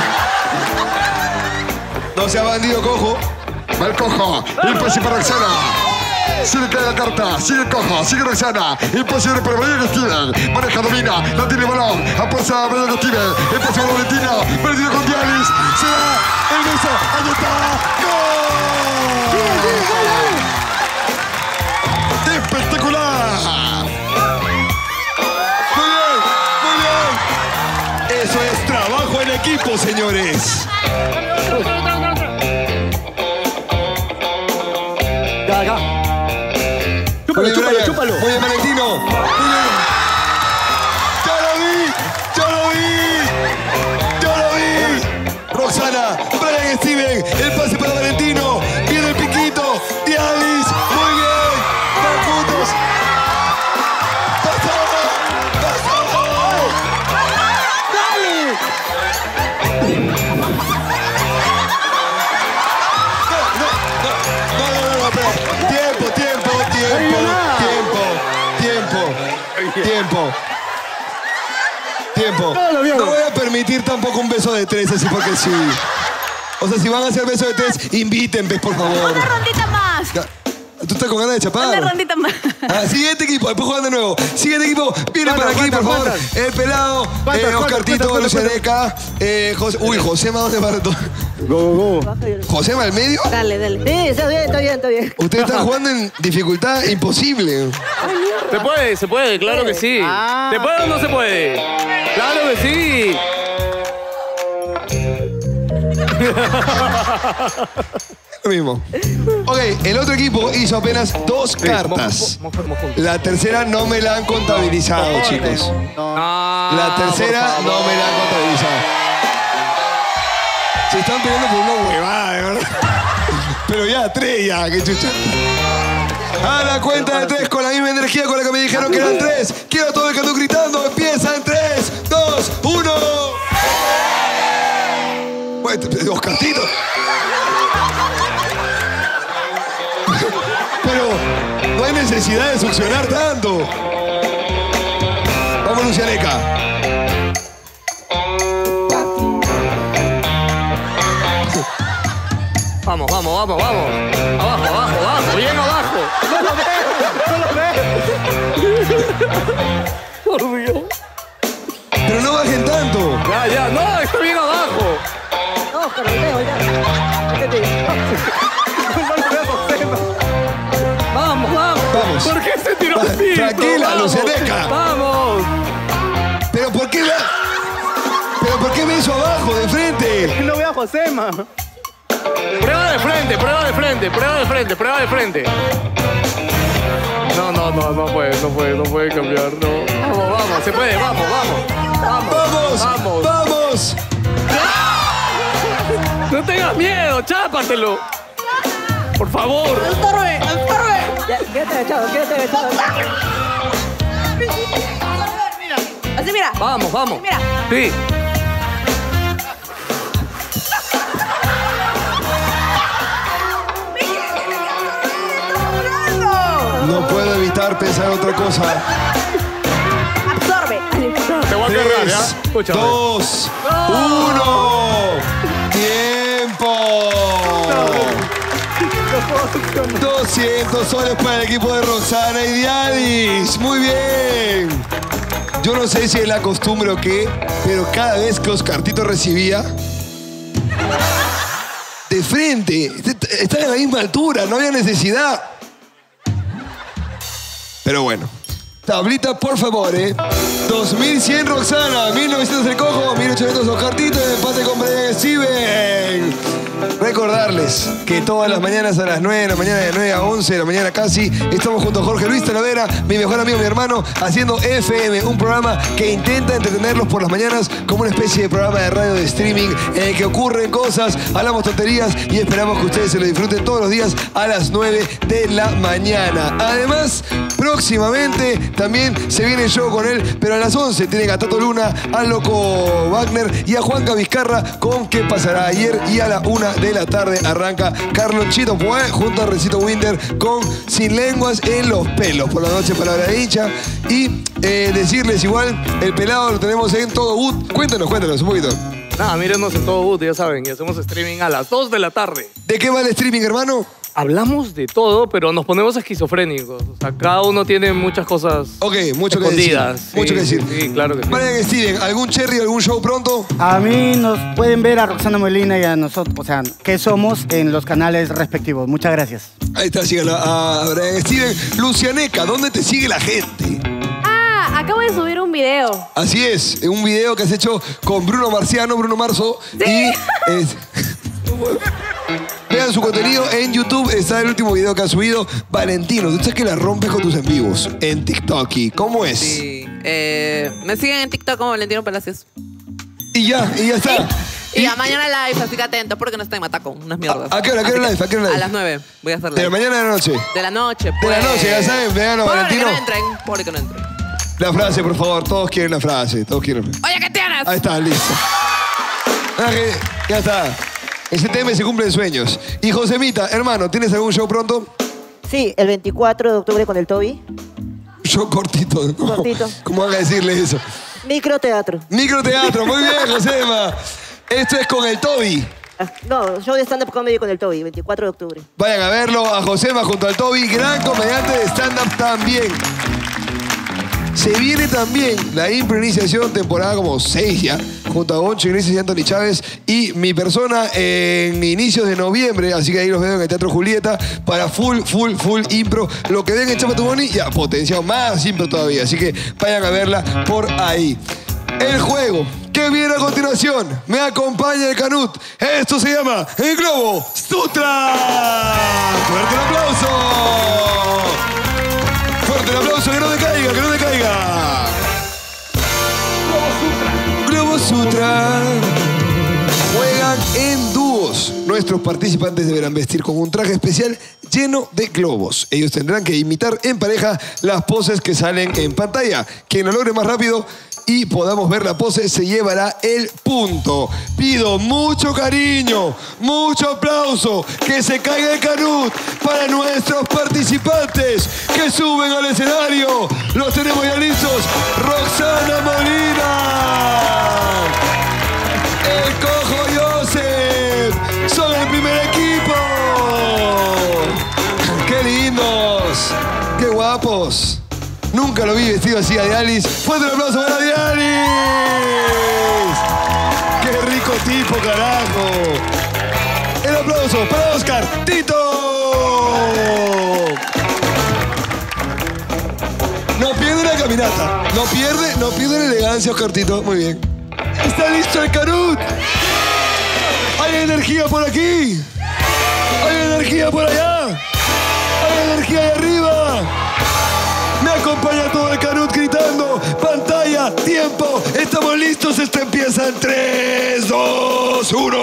No sea bandido, Cojo. Va el Cojo. Imposible para Roxana. Sigue cae la carta. Sigue Cojo. Sigue Roxana. Imposible para Brian Steven. Maneja, domina. La tiene balón. Apuesta a Brian Steven. Imposible Valentina. Perdido con Dialis. Se da el beso. Ahí está. ¡Gol! ¡Espectacular! Muy bien. Eso es trabajo en equipo, señores. Acá. Muy bien, Brian. Chúpalo. Muy bien, Valentino. Muy bien. ¡Yo lo vi! Roxana, Brian Steven, el pase para Valentino. Viene el piquito. Dialis, muy bien. Van juntos. ¡Pasamos! ¡Dale! No, espera. Tiempo. No voy a permitir tampoco un beso de 3 así porque sí. O sea, si van a hacer beso de 3, invítenme, por favor. Una rondita más. ¿Tú estás con ganas de chapar? Una rondita más. Siguiente equipo, después juegan de nuevo. Siguiente equipo, viene para aquí, por favor. El pelado, Oscar Tito, Lucianeca, Josema, ¿dónde va? Go. ¿Josema al medio? Dale. Sí, está bien. Usted está jugando en dificultad imposible. Se puede, claro que sí. ¿Se puede o no se puede? Claro que sí. Lo mismo. Ok, el otro equipo hizo apenas 2 cartas. La tercera no me la han contabilizado, chicos. La tercera no me la han contabilizado. Se están peleando por una huevada, de verdad. Pero ya, 3 ya, qué chucha. A la cuenta de 3 con la misma energía con la que me dijeron que eran 3. Quiero todo el canto gritando. Empieza en 3, 2, 1. Bueno, Oscar Tito. Pero no hay necesidad de succionar tanto. Vamos, Lucianeca. Vamos. Abajo. Bien abajo. No lo veo. Por Dios. Pero no bajen tanto. Ya. No, está bien abajo. No, Oscar, lo veo ya. Vamos. Vamos. ¿Por qué se tiró así? Tranquila, Vamos. Lucianeca. Vamos. ¿Pero por qué me hizo abajo, de frente? No veo a Josema. Prueba de frente. No puede cambiar, no. Vamos, se puede, vamos. ¡Vamos! No tengas miedo, chápatelo. Por favor. ¡Estorbe! Ya, quédate agachado. Así, mira. Vamos. Mira. Sí. No puedo evitar pensar otra cosa. Absorbe. Te voy a agarrar, ¿ya? 3, Escúchame. 2, 1. ¡Tiempo! 200 soles para el equipo de Roxana y Diadis. Muy bien. Yo no sé si es la costumbre o qué, pero cada vez que Oscartito recibía, de frente, está a la misma altura, no había necesidad. Pero bueno. Tablita, por favor, 2100 Roxana, 1900 el Cojo, 1800 Oscartito, empate con Brian Steven. Recordarles que todas las mañanas a las 9 de la mañana, de 9 a 11 de la mañana casi, estamos junto a Jorge Luis Talavera, mi mejor amigo, mi hermano, haciendo FM, un programa que intenta entretenerlos por las mañanas como una especie de programa de radio de streaming en el que ocurren cosas, hablamos tonterías y esperamos que ustedes se lo disfruten todos los días a las 9 de la mañana. Además, próximamente también se viene el show con él, pero a las 11 tienen a Tato Luna, al Loco Wagner y a Juanca Vizcarra con ¿Qué pasará ayer? Y a la 1 de la tarde arranca Carlos Chito Poé junto a Recito Winter con Sin Lenguas en los Pelos. Por la noche, palabra de hincha. Y decirles igual, el pelado lo tenemos en Todo Boot. Cuéntanos un poquito. Nada, mírenos en Todo Boot, ya saben, y hacemos streaming a las 2 de la tarde. ¿De qué va el streaming, hermano? Hablamos de todo, pero nos ponemos esquizofrénicos. O sea, cada uno tiene muchas cosas Mucho que decir. escondidas. Mucho que decir. Sí, claro que sí. Brian Steven, ¿algún cherry, algún show pronto? A mí nos pueden ver a Roxana Molina y a nosotros, o sea, que somos en los canales respectivos. Muchas gracias. Ahí está, síganlo a Brian Steven. Lucianeca, ¿dónde te sigue la gente? Acabo de subir un video. Así es, un video que has hecho con Bruno Marzo. Sí. Y vean su contenido en YouTube, está el último video que ha subido. Valentino, tú sabes que la rompes con tus en vivos en TikTok. ¿Cómo es? Sí. Me siguen en TikTok como Valentino Palacios. Y ya está. Y a mañana live, así que atentos porque no estoy en Matacón, unas mierdas. ¿A qué hora live? ¿A qué hora live? A las 9 voy a hacer live. ¿De la mañana o de la noche? De la noche, De pues. la noche, ya saben, vean a Valentino. Pobre que no entren. La frase, por favor, todos quieren la frase, todos quieren. Oye, ¿qué tienes? Ahí está, listo. Ya está. Ese tema se cumplen sueños. Y Josemita, hermano, ¿tienes algún show pronto? Sí, el 24 de octubre con el Toby. Show cortito, ¿no? Cortito. ¿Cómo van a decirle eso? Microteatro. Microteatro, muy bien, Josema. Esto es con el Toby. No, show de stand-up comedy con el Toby, 24 de octubre. Vayan a verlo, a Josema junto al Toby, gran comediante de stand-up también. Se viene también la improvisación, temporada como 6 ya, junto a Goncho Iglesias y Anthony Chávez y mi persona en inicios de noviembre, así que ahí los veo en el Teatro Julieta para full impro. Lo que ven en Chapa Tu Boni, ya potenciado más impro todavía, así que vayan a verla por ahí. El juego que viene a continuación, me acompaña el Canut. Esto se llama el Globo Sutra. ¡Fuerte el aplauso! ¡Fuerte el aplauso! ¡Que no decaiga, que no decaiga! Globo Sutra. Juegan en dúos. Nuestros participantes deberán vestir con un traje especial lleno de globos. Ellos tendrán que imitar en pareja las poses que salen en pantalla. Quien lo logre más rápido y podamos ver la pose se llevará el punto. Pido mucho cariño, mucho aplauso, que se caiga el Canut para nuestros participantes que suben al escenario. Los tenemos ya listos. Roxana Molina, el Cojo Joseph, son el primer equipo. Nunca lo vi vestido así a Dialis. ¡Fuerte el aplauso para Dialis! ¡Qué rico tipo, carajo! El aplauso para Oscar Tito. No pierde la caminata. No pierde la elegancia, Oscar Tito. Muy bien. ¡Está listo el Canut! ¡Hay energía por aquí! ¡Hay energía por allá! ¡Hay energía ahí arriba! Me acompaña todo el Canut gritando. Pantalla, tiempo. Estamos listos. Esto empieza en 3, 2, 1.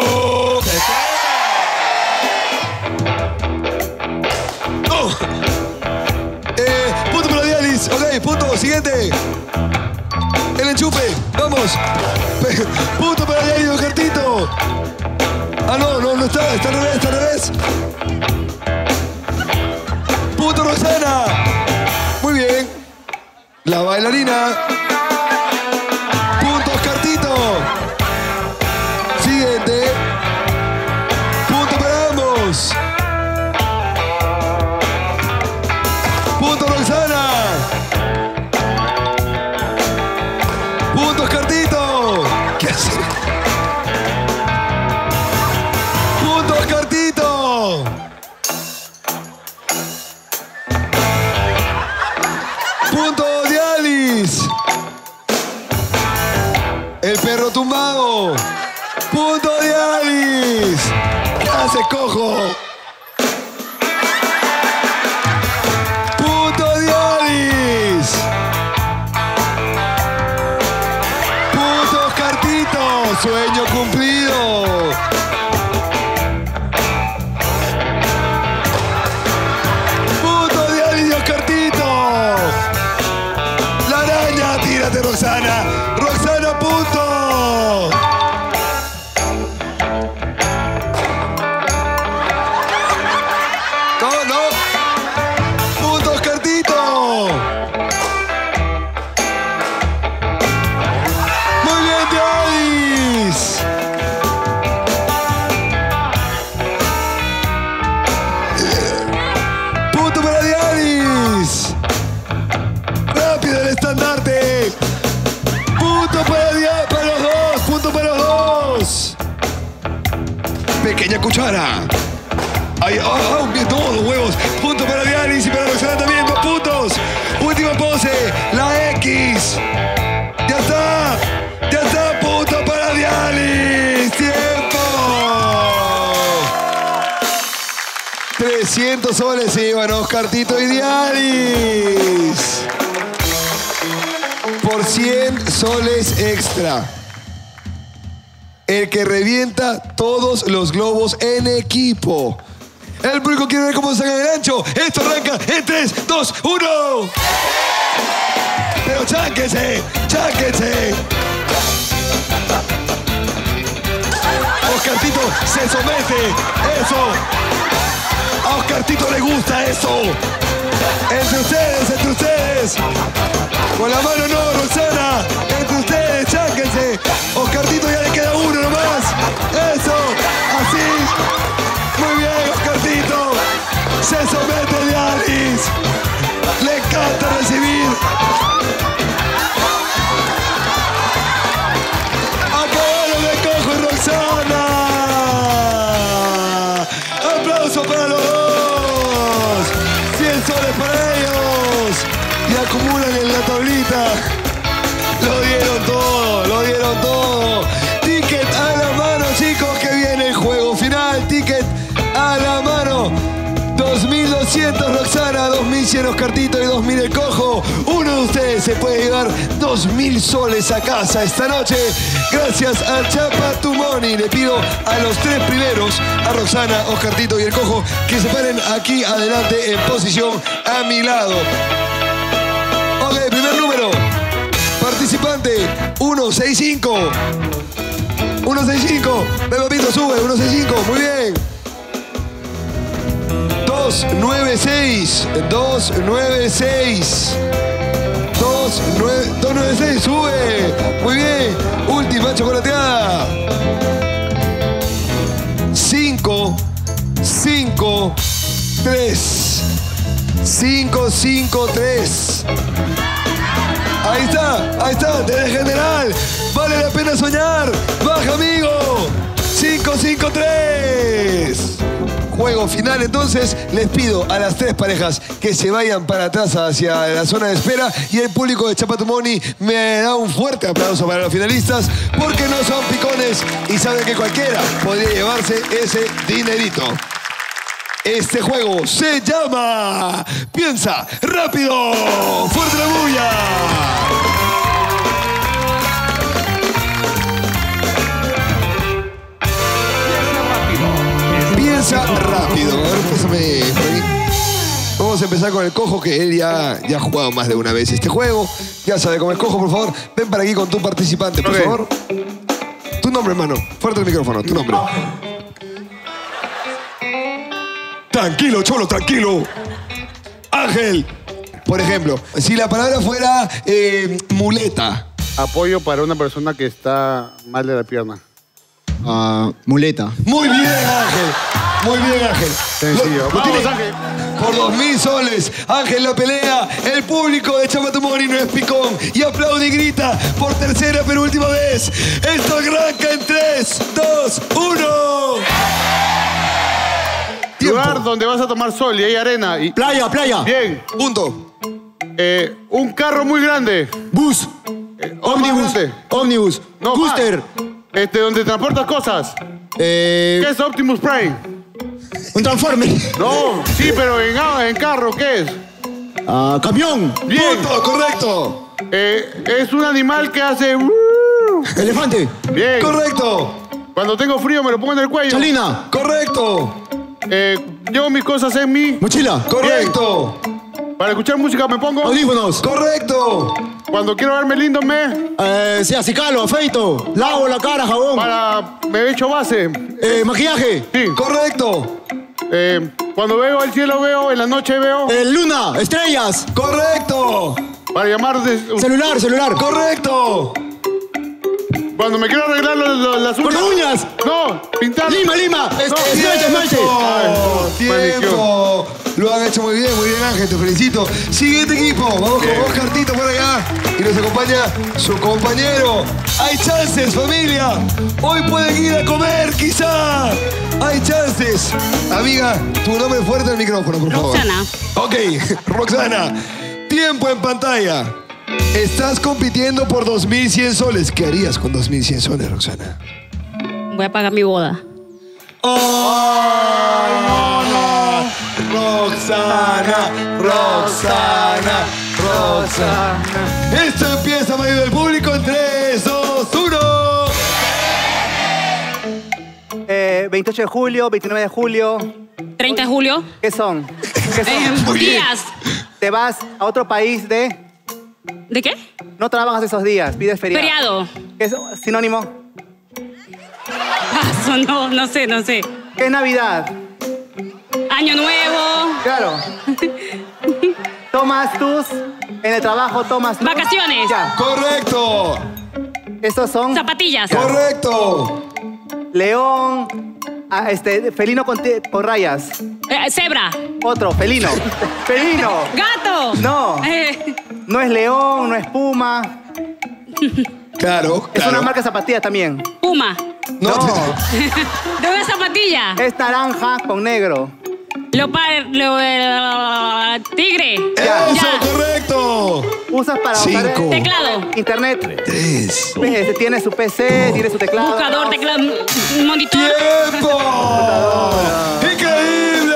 Oh. Punto para Dialis. Ok, punto. Siguiente. El enchufe. Vamos. Punto para Dialis, Oscar Tito. Ah, no está. Está al revés. Punto Roxana. Muy bien. La bailarina. Punto Oscar Tito. Siguiente. Punto para ambos. Punto Roxana. Punto Oscar Tito. ¿Qué hace? Punto Oscar Tito. Punto Dialis. El perro tumbado. Punto Dialis. ¿Qué hace, cojo? Punto Dialis. Punto Oscar Tito. Sueño cumplido. Punto Dialis y Oscar Tito. La araña, tírate, Roxana. Roxana, punto. No. Punto Oscar Tito. Muy bien, Dialis. Punto para Dialis. Rápido el estandarte. Punto para los dos. Punto para los dos. Pequeña cuchara. Ay, bien, todos los huevos. Punto para Dialis y para Roxana también. 2 puntos. Última pose. La X. Ya está. Punto para Dialis. Tiempo. 300 soles se llevan Oscar Tito y Dialis. Por 100 soles extra. El que revienta todos los globos en equipo. El público quiere ver cómo sacan el ancho. Esto arranca en 3, 2, 1. Pero chánquense. Oscar Tito se somete. Eso. A Oscar Tito le gusta eso. Entre ustedes. Con la mano no, Roxana. Entre ustedes, chánquense. Oscar Tito ya le queda uno nomás. Eso. Así. Muy bien, Oscar Tito. Se somete Dialis. Le encanta recibir. Acabaron de cojo y Roxana. Aplauso para los dos. 100 soles para ellos. Y acumulan en la tablita. Lo dieron todo. Ticket a la mano, chicos, que viene el juego final. Ticket a la mano. 2.200 Roxana, 2.100 Oscar Tito y 2.000 el cojo. Uno de ustedes se puede llevar 2.000 soles a casa esta noche. Gracias a Chapa Tu Money. Le pido a los 3 primeros, a Roxana, Oscar Tito y el cojo, que se paren aquí adelante en posición a mi lado. Ok, primer número. Participante 165. 165. Ven, papito, sube. 165. Muy bien. 296. 296. 296. Sube. Muy bien. Última chocolateada. 5, 5, 3. 5, 5, 3. Ahí está, desde general. Vale la pena soñar. Baja, amigo. 5-5-3. Juego final, entonces les pido a las 3 parejas que se vayan para atrás hacia la zona de espera y el público de Chapatumoni me da un fuerte aplauso para los finalistas porque no son picones y saben que cualquiera podría llevarse ese dinerito. Este juego se llama Piensa Rápido. ¡Fuerte la bulla! Piensa rápido. A ver, pásame por aquí. Vamos a empezar con el cojo, que él ya ha jugado más de una vez este juego. Ya sabe cómo el cojo, por favor. Ven para aquí con tu participante, por favor. Tu nombre, hermano. Fuerte el micrófono, tu nombre. Tranquilo, cholo, tranquilo. Ángel. Por ejemplo, si la palabra fuera muleta. Apoyo para una persona que está mal de la pierna. Muleta. Muy bien, Ángel. Muy bien, Ángel. Sencillo. Vamos, Ángel. Por 2.000 soles, Ángel la pelea. El público de Chapatumoni no es picón. Y aplaude y grita por tercera pero última vez. Esto arranca en 3, 2, 1. Lugar donde vas a tomar sol y hay arena. Y... Playa. Bien. Punto. Un carro muy grande. Bus. Ómnibus. No, Guster. Donde transportas cosas. ¿Qué es Optimus Prime? Un transforme. No, sí, pero en carro, ¿qué es? Camión. Bien. Punto, correcto. Es un animal que hace... Elefante. Bien. Correcto. Cuando tengo frío me lo pongo en el cuello. Chalina. Correcto. Llevo mis cosas en mi... Mochila. Correcto. Para escuchar música me pongo... Audífonos. Correcto. Cuando quiero verme lindo Sí, acicalo, afeito. Lavo la cara, jabón. Me he hecho base. Maquillaje. Sí. Correcto. Cuando veo el cielo en la noche veo... Luna, estrellas. Correcto. Para llamar... Celular. Correcto. Cuando me quiero arreglar las uñas... Con uñas. No, pintar... Lima. Esmalte. Tiempo. Lo han hecho muy bien, Ángel, te felicito. Siguiente equipo, vamos con Oscar Tito por allá. Y nos acompaña su compañero. Hay chances, familia. Hoy pueden ir a comer, quizá. Hay chances. Amiga, tu nombre fuerte al micrófono, por favor. Roxana. Ok, Roxana. Tiempo en pantalla. Estás compitiendo por 2.100 soles. ¿Qué harías con 2.100 soles, Roxana? Voy a pagar mi boda. ¡Oh, no! Roxana. Esto empieza a medio del público en 3, 2, 1. 28 de julio, 29 de julio. 30 de julio. ¿Qué son? Días. Te vas a otro país de... ¿De qué? No trabajas esos días, pides feriado. Feriado. ¿Qué es sinónimo? Paso, no sé. ¿Qué es Navidad? Año nuevo. Claro. En el trabajo tomas tus... Vacaciones. Ya. Correcto. Estos son... Zapatillas. Correcto. León, felino con rayas. Cebra. Otro, felino. Felino. Gato. No. No es león, no es puma. Claro. Es una marca de zapatillas también. Puma. No. ¿De una zapatilla? Es naranja con negro. Tigre. Eso, correcto. Usas para 5. usar Teclado. internet. 3. Tiene su PC, tiene su teclado. Buscador, teclado, monitor. ¡Tiempo! ¡Increíble!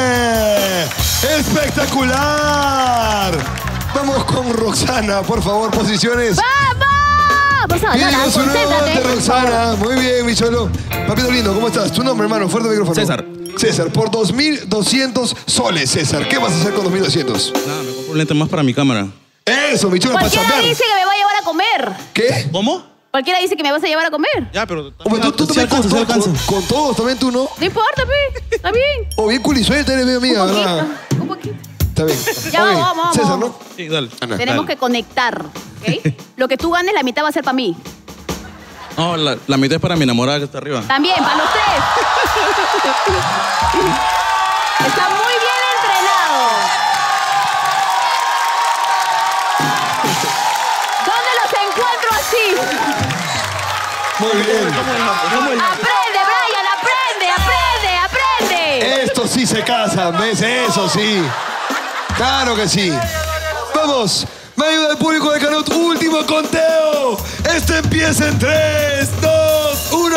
¡Espectacular! Vamos con Roxana, por favor, posiciones. Vamos a hablar, Pide su nuevo ante, concéntrate. Roxana. Muy bien, mi cholo. Papito lindo, ¿cómo estás? Tu nombre, hermano, fuerte micrófono. César, por 2.200 soles, César. ¿Qué vas a hacer con 2.200? Nada, me compro un lente más para mi cámara. Eso, mi chulo, para Cualquiera chambear. dice que me va a llevar a comer. ¿Qué? ¿Cómo? Cualquiera dice que me vas a llevar a comer. Ya, pero... Hombre, tú también con todos, también tú, ¿no? No importa, pe. Está bien. O bien culisuelta eres, mi amiga, ¿verdad? Un poquito. Está bien. Ya, Ok, vamos. César, ¿no? Sí, dale. Tenemos que conectar, ¿ok? Lo que tú ganes, la mitad va a ser para mí. No, la mitad es para mi enamorada que está arriba. También, para los 3. Está muy bien entrenado. otro así. Muy bien. Aprende, Brian, aprende. Estos sí se casan, ¿ves? Eso sí. Claro que sí. Vamos. Me ayuda el público de Canut. Último conteo. Este empieza en 3, 2, 1.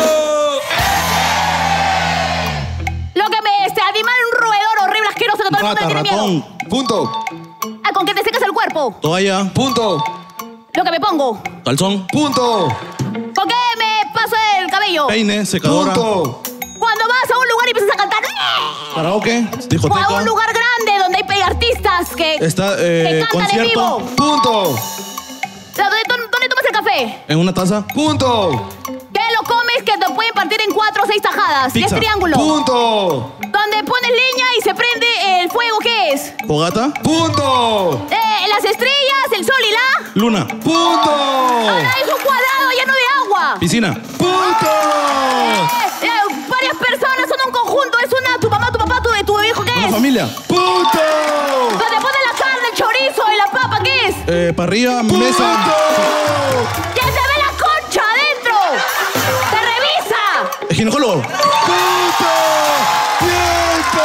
Lo que me animal, un roedor horrible, asqueroso, que todo el mundo le tiene miedo. Punto. Ah, con que te secas el cuerpo. Toalla. Punto. Lo que me pongo. Calzón. Punto. ¿Con qué me paso el cabello? Peine, secadora. Punto. Cuando vas a un lugar y empiezas a cantar. Karaoke. O Discoteca. a un lugar grande donde hay artistas que Está, cantan concierto. en vivo. Punto. ¿Dónde tomas el café? En una taza. Punto. ¿Qué lo comes que te pueden partir en 4 o 6 tajadas? ¿Qué es Pizza. triángulo? Punto. Donde pones leña y se prende el fuego, ¿qué es? Fogata. Punto. Las estrellas, el sol y la... Luna. Punto. Ahora es un cuadrado lleno de agua. Piscina. Punto. Varias personas son un conjunto. Es tu mamá, tu papá, tu hijo, ¿qué Una es? familia. Punto. Donde pones la carne, el chorizo y la papa, ¿qué es? Parrilla, Punto. mesa. ¡Ya se ve la concha adentro! ¡Se revisa! Ginecólogo. Punto. Tiempo.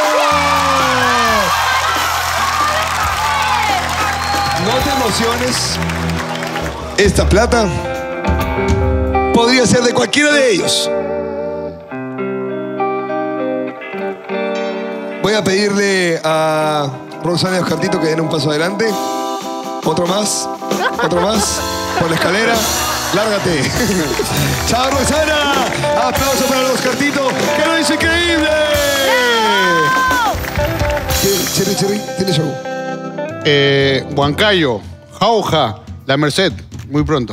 No te emociones. Esta plata podría ser de cualquiera de ellos. Voy a pedirle a Roxana y Oscartito que den un paso adelante. Otro más. Por la escalera. Lárgate. Chao, Roxana. Aplauso para el Oscartito, que lo hizo increíble. Cherry, tiene show. Huancayo, Jauja, La Merced. Muy pronto.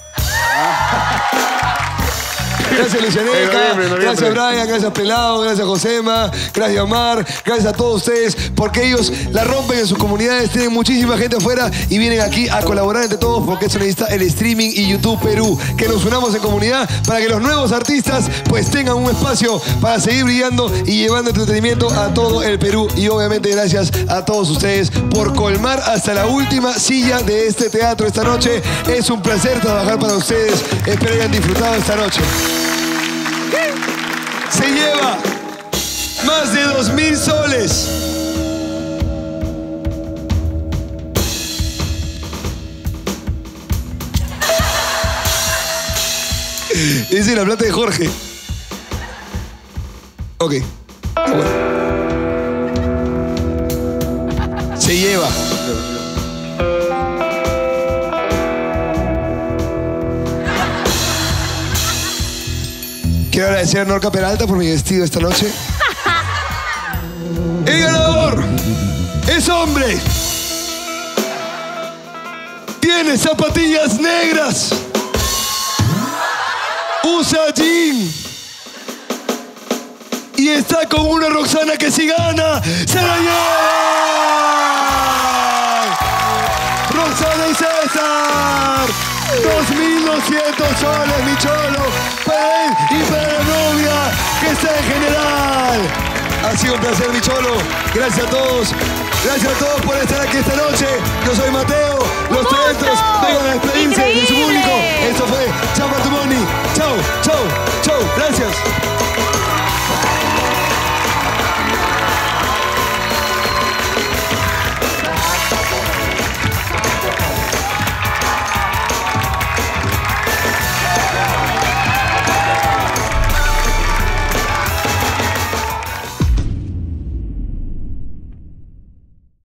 Gracias, Lucianeca. Gracias, Brian. Gracias, Pelado. Gracias, Josema. Gracias, Omar. Gracias a todos ustedes, porque ellos la rompen en sus comunidades. Tienen muchísima gente afuera y vienen aquí a colaborar entre todos, porque eso necesita el streaming y YouTube Perú. Que nos unamos en comunidad para que los nuevos artistas pues tengan un espacio para seguir brillando y llevando entretenimiento a todo el Perú. Y obviamente gracias a todos ustedes por colmar hasta la última silla de este teatro esta noche. Es un placer trabajar para ustedes. Espero hayan disfrutado esta noche. Se lleva más de 2.000 soles. Esa es la plata de Jorge. Ok. Bueno. Se lleva. Quiero agradecer a Norca Peralta por mi vestido esta noche. El ganador es hombre. Tiene zapatillas negras. Usa jean. Y está con una Roxana que si gana, se la lleva. Roxana y César. 2.200 soles, mi cholo, para él y para la novia, que está en general. Ha sido un placer, mi cholo. Gracias a todos. Gracias a todos por estar aquí esta noche. Yo soy Mateo. Los talentos vengan a despedirse de su público.